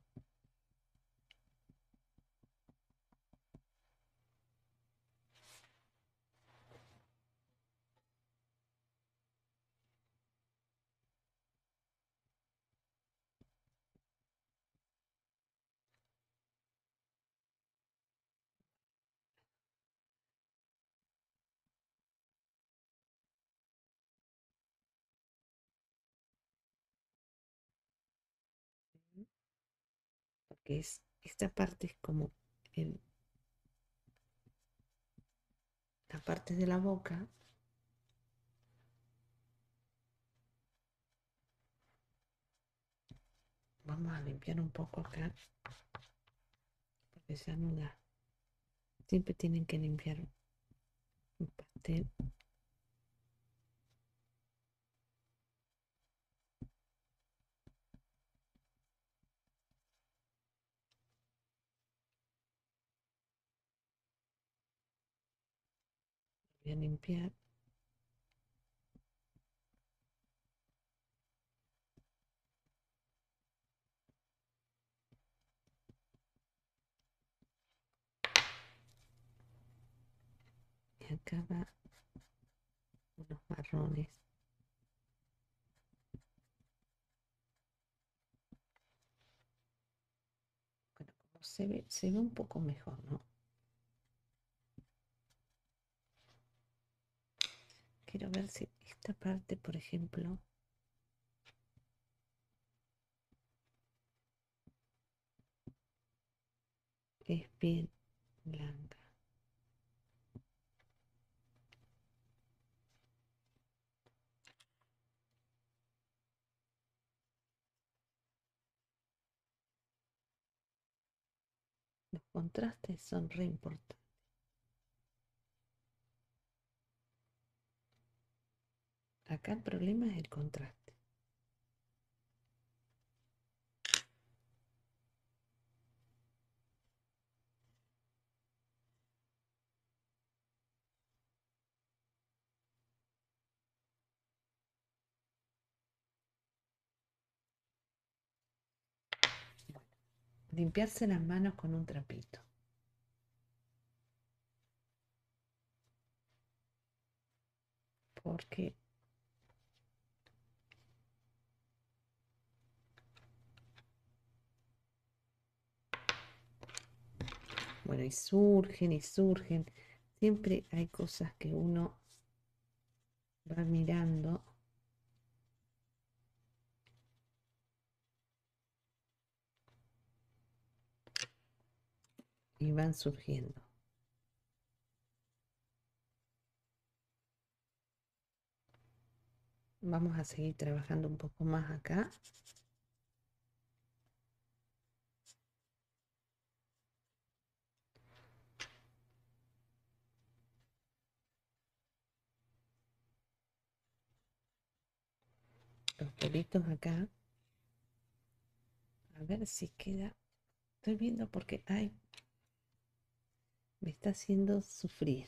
Porque es, esta parte es como el, la parte de la boca. Vamos a limpiar un poco acá. Porque ya no da. Siempre tienen que limpiar un pastel. Voy a limpiar. Y acá va unos marrones. Bueno, como se ve, se ve un poco mejor, ¿no? Quiero ver si esta parte, por ejemplo, es bien blanca. Los contrastes son re importantes. Acá el problema es el contraste. Bueno, limpiarse las manos con un trapito. Porque, bueno, y surgen y surgen. Siempre hay cosas que uno va mirando y van surgiendo. Vamos a seguir trabajando un poco más acá. Los pelitos acá. A ver si queda. Estoy viendo porque, ay, me está haciendo sufrir.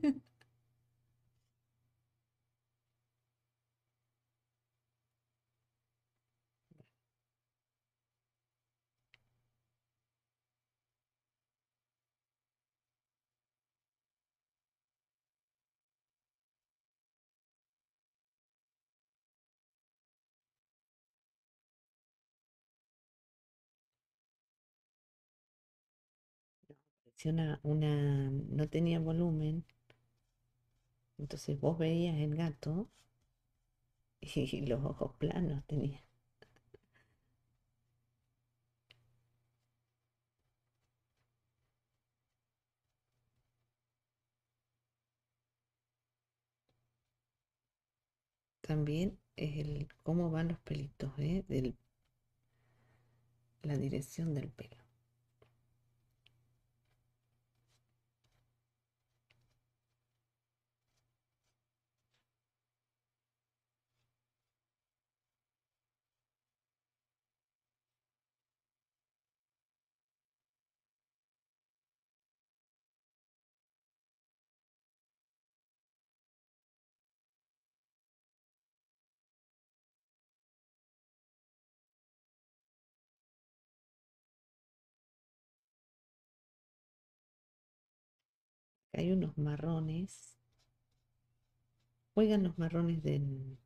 Una, una, no tenía volumen, entonces vos veías el gato y los ojos planos tenía. También es el cómo van los pelitos, ¿eh? Del, la dirección del pelo. Hay unos marrones, juegan los marrones del,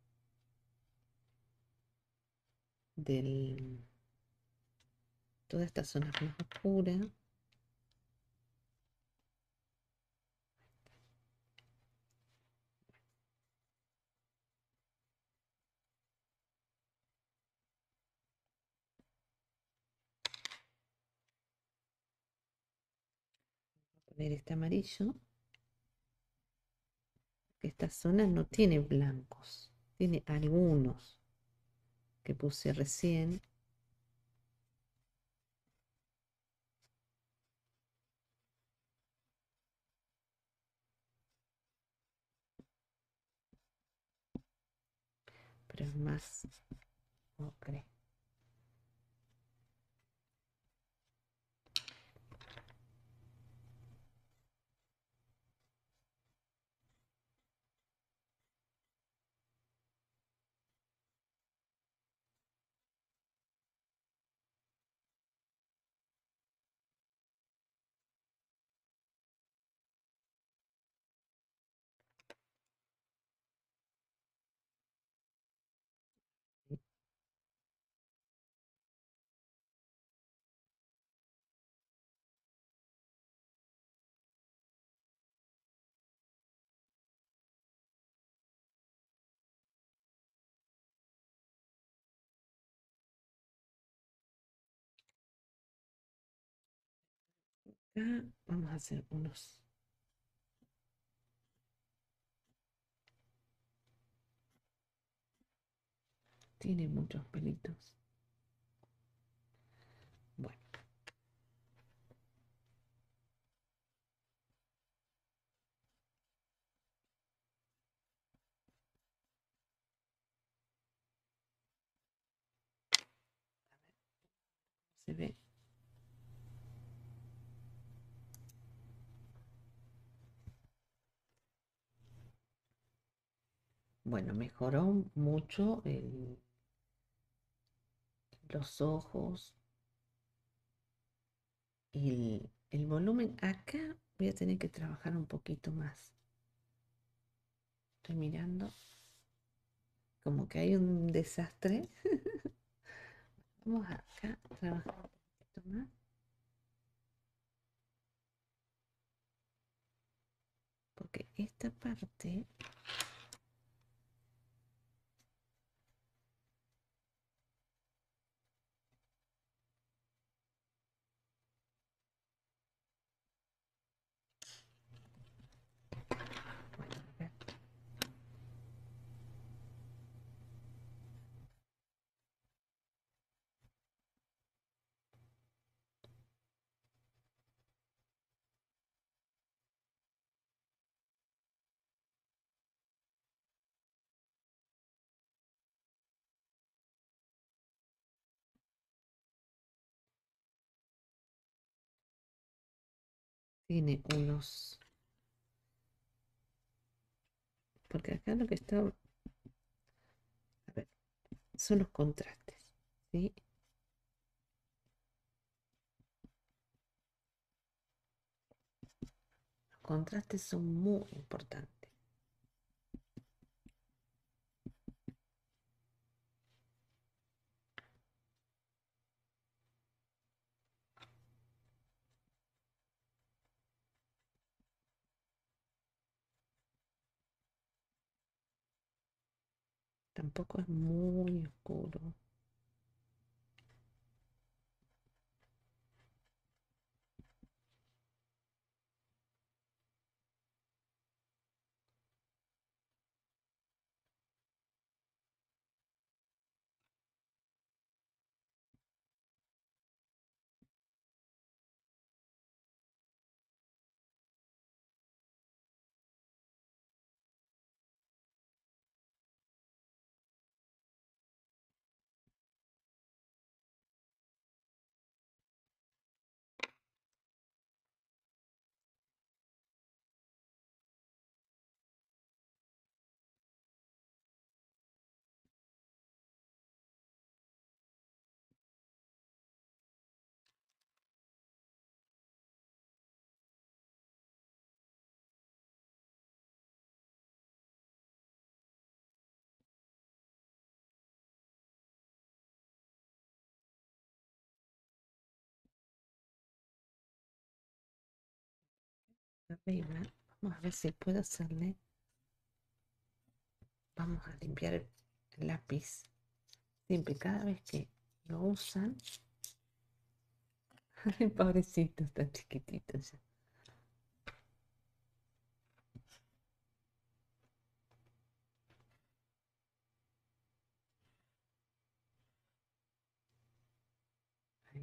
del, toda esta zona más oscura. Poner este amarillo, que esta zona no tiene blancos, tiene algunos que puse recién. Pero es más ocre. Acá vamos a hacer unos. Tiene muchos pelitos. Bueno, se ve. Bueno, mejoró mucho el- los ojos y el, el volumen. Acá voy a tener que trabajar un poquito más. Estoy mirando como que hay un desastre. Vamos acá a trabajar un poquito más. Porque esta parte, bueno, a ver, tiene unos, porque acá lo que está, a ver, son los contrastes, ¿sí? Los contrastes son muy importantes. Tampoco es muy oscuro. Arriba, vamos a ver si puedo hacerle. Vamos a limpiar el lápiz. Siempre, cada vez que lo usan. Ay, pobrecito, está chiquitito ya. Ahí.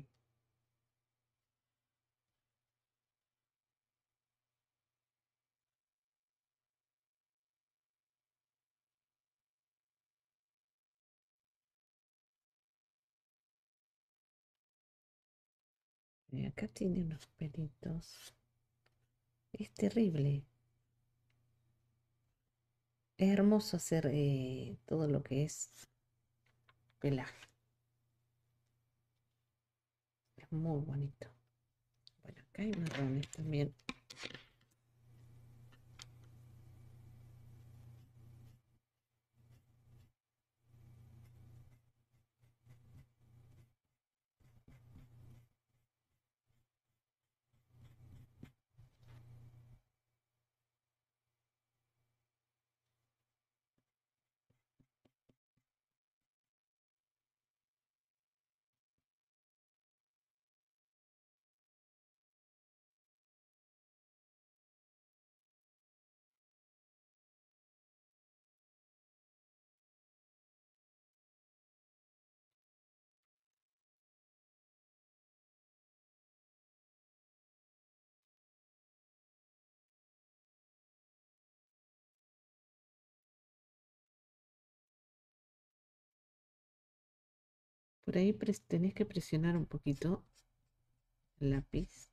Eh, acá tiene unos pelitos. Es terrible. Es hermoso hacer eh, todo lo que es pelaje. Es muy bonito. Bueno, acá hay marrones también. Por ahí pres- tenés que presionar un poquito el lápiz.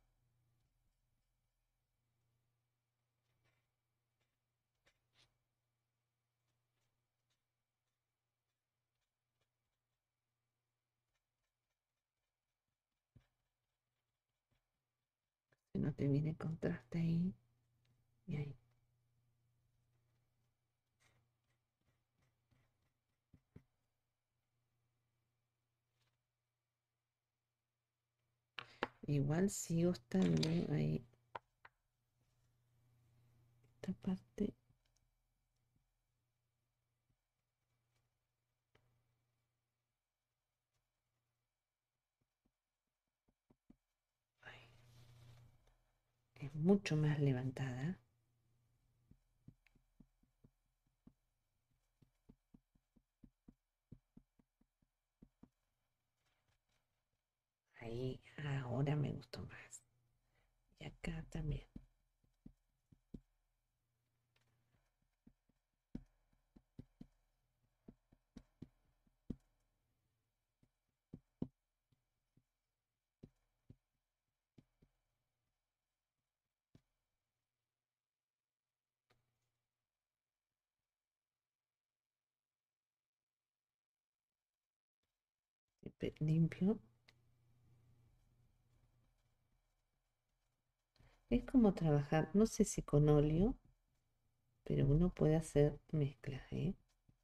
Que no te viene contraste ahí y ahí. Igual sigo estando ahí. Esta parte. Ay, es mucho más levantada. Ahí, ahora me gustó más. Y acá también. Pe- Limpio. Es como trabajar, no sé si con óleo, pero uno puede hacer mezclas, ¿eh?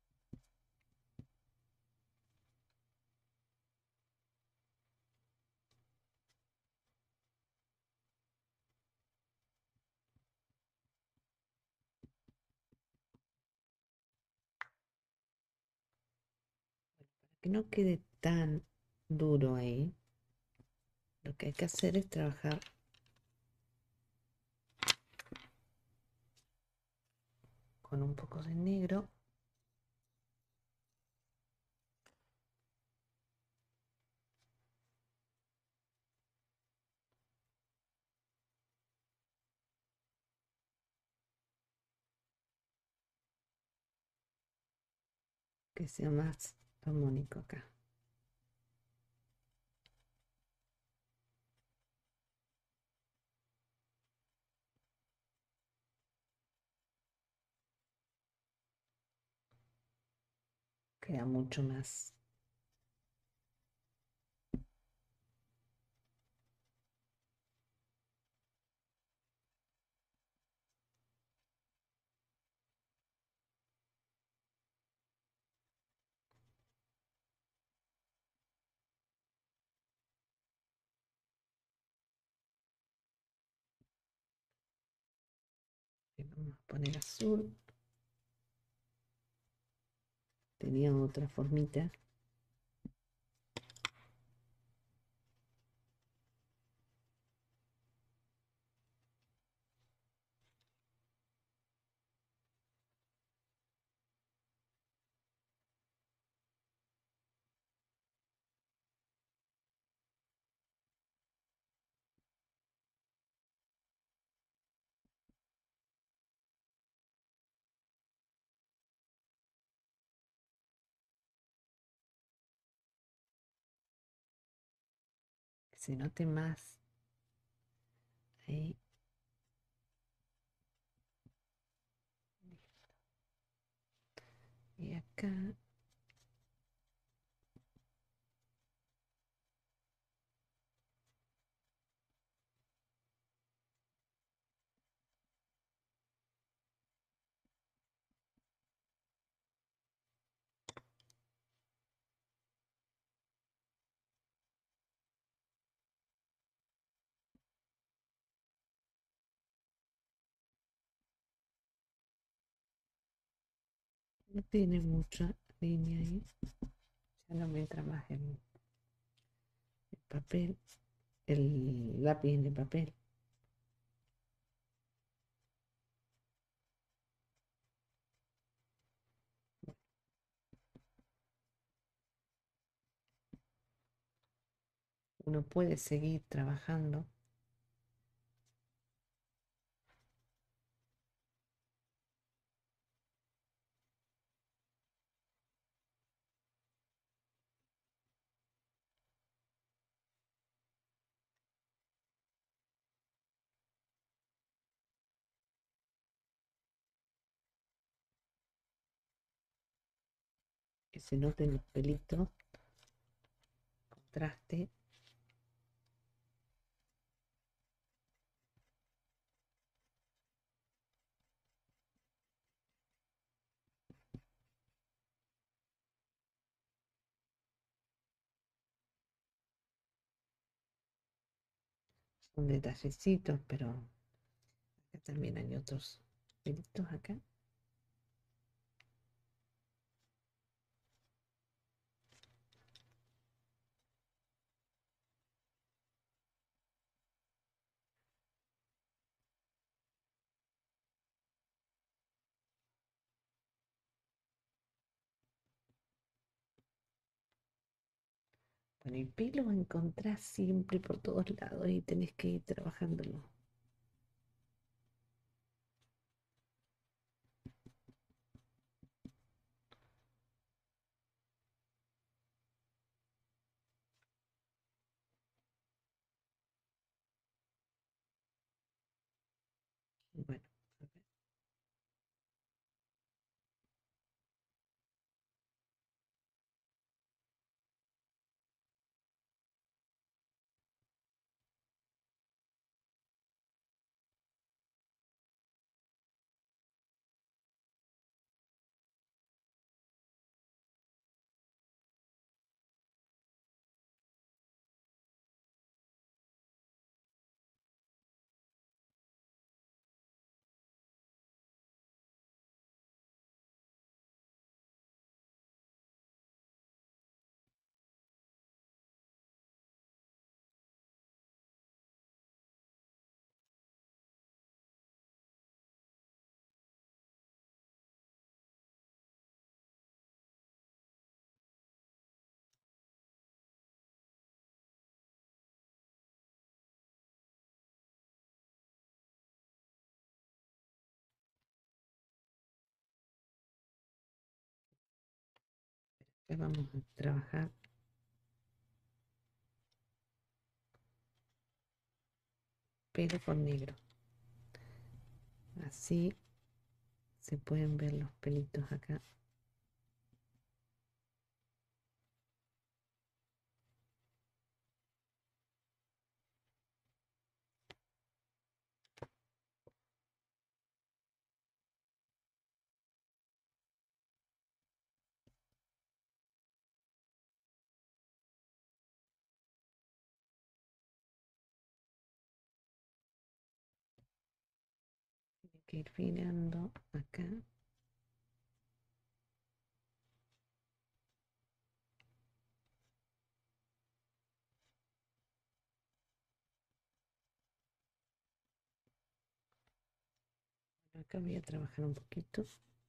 Que no quede tan duro ahí. Lo que hay que hacer es trabajar con un poco de negro. Que sea más armónico acá. Queda mucho más. Le vamos a poner azul. Tenía otra formita. Que se note más. Ahí. Y acá. No tiene mucha línea ahí. Ya no me entra más el, el papel. El lápiz de papel. Uno puede seguir trabajando. que se noten los pelitos, contraste. Son detallecitos, pero acá también hay otros pelitos acá. Bueno, el pelo lo encontrás siempre por todos lados y tenés que ir trabajándolo. Bueno, a ver, ya vamos a trabajar pelo con negro. Así se pueden ver los pelitos acá. Tiene que ir mirando acá. Acá voy a trabajar un poquito.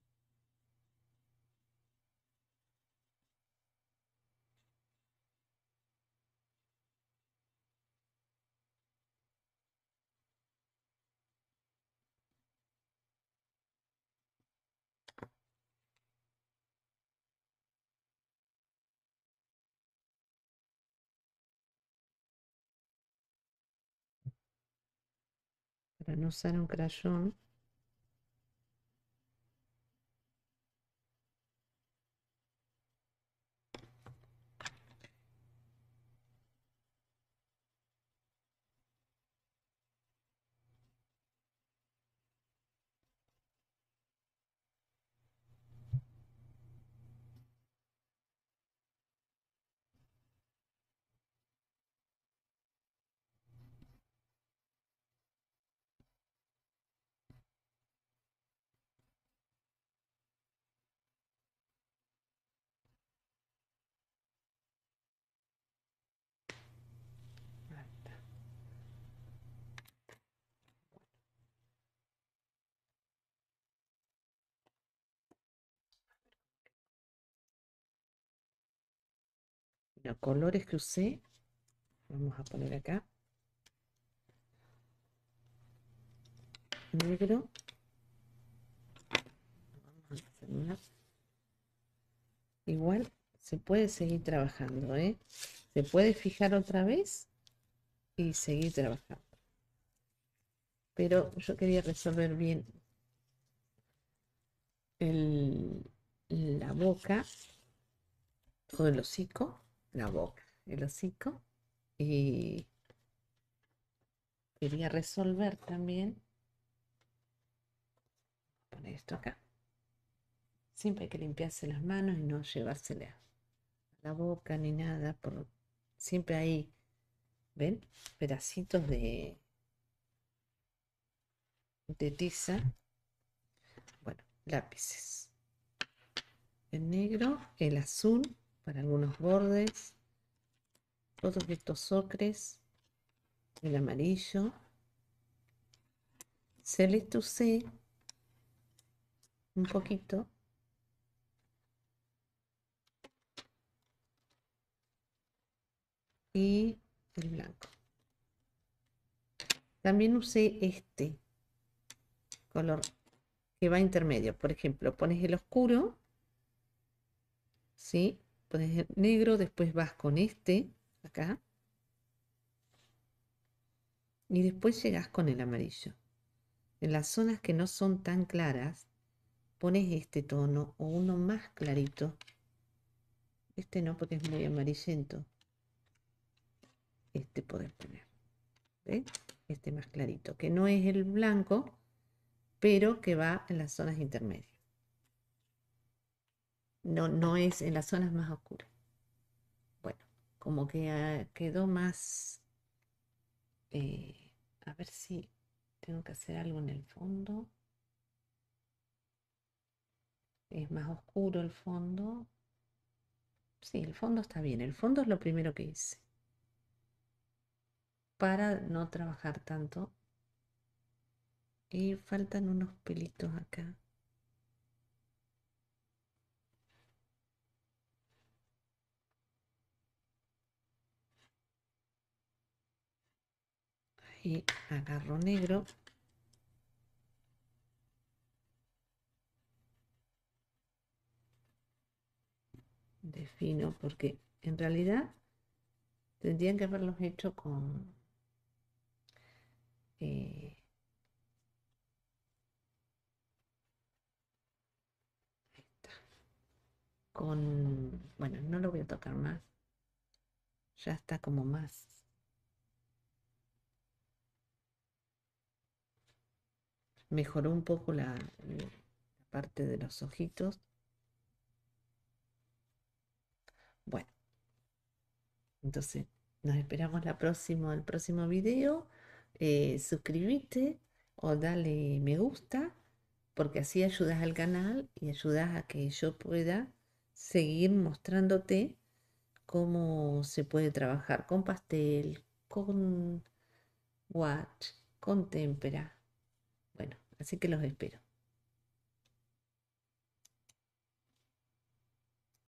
Para no usar un crayón, los colores que usé, vamos a poner acá. Negro. Vamos a hacer una. Igual se puede seguir trabajando, ¿eh? Se puede fijar otra vez y seguir trabajando. Pero yo quería resolver bien el, la boca todo el hocico, la boca, el hocico. Y quería resolver también, poner esto acá. Siempre hay que limpiarse las manos y no llevársela a la boca ni nada. Por... Siempre hay, ¿ven? Pedacitos de, de tiza. Bueno, lápices. El negro, el azul para algunos bordes, todos estos ocres, el amarillo. Celeste usé un poquito y el blanco. También usé este color que va intermedio. Por ejemplo, pones el oscuro, ¿sí? Pones el negro, después vas con este, acá, y después llegas con el amarillo. En las zonas que no son tan claras, pones este tono o uno más clarito. Este no, porque es muy amarillento. Este podés poner, ¿ves? Este más clarito, que no es el blanco, pero que va en las zonas intermedias. No, no es en las zonas más oscuras. Bueno, como que uh, quedó más... Eh, a ver si tengo que hacer algo en el fondo. Es más oscuro el fondo. Sí, el fondo está bien. El fondo es lo primero que hice. Para no trabajar tanto. Y faltan unos pelitos acá. Y agarro negro. Defino porque en realidad tendrían que haberlos hecho con... Eh, con... Bueno, no lo voy a tocar más. Ya está como más... Mejoró un poco la, la parte de los ojitos. Bueno, entonces nos esperamos la próxima, el próximo video. Eh, suscríbete o dale me gusta, porque así ayudas al canal y ayudas a que yo pueda seguir mostrándote cómo se puede trabajar con pastel, con watch, con témpera. Bueno, así que los espero.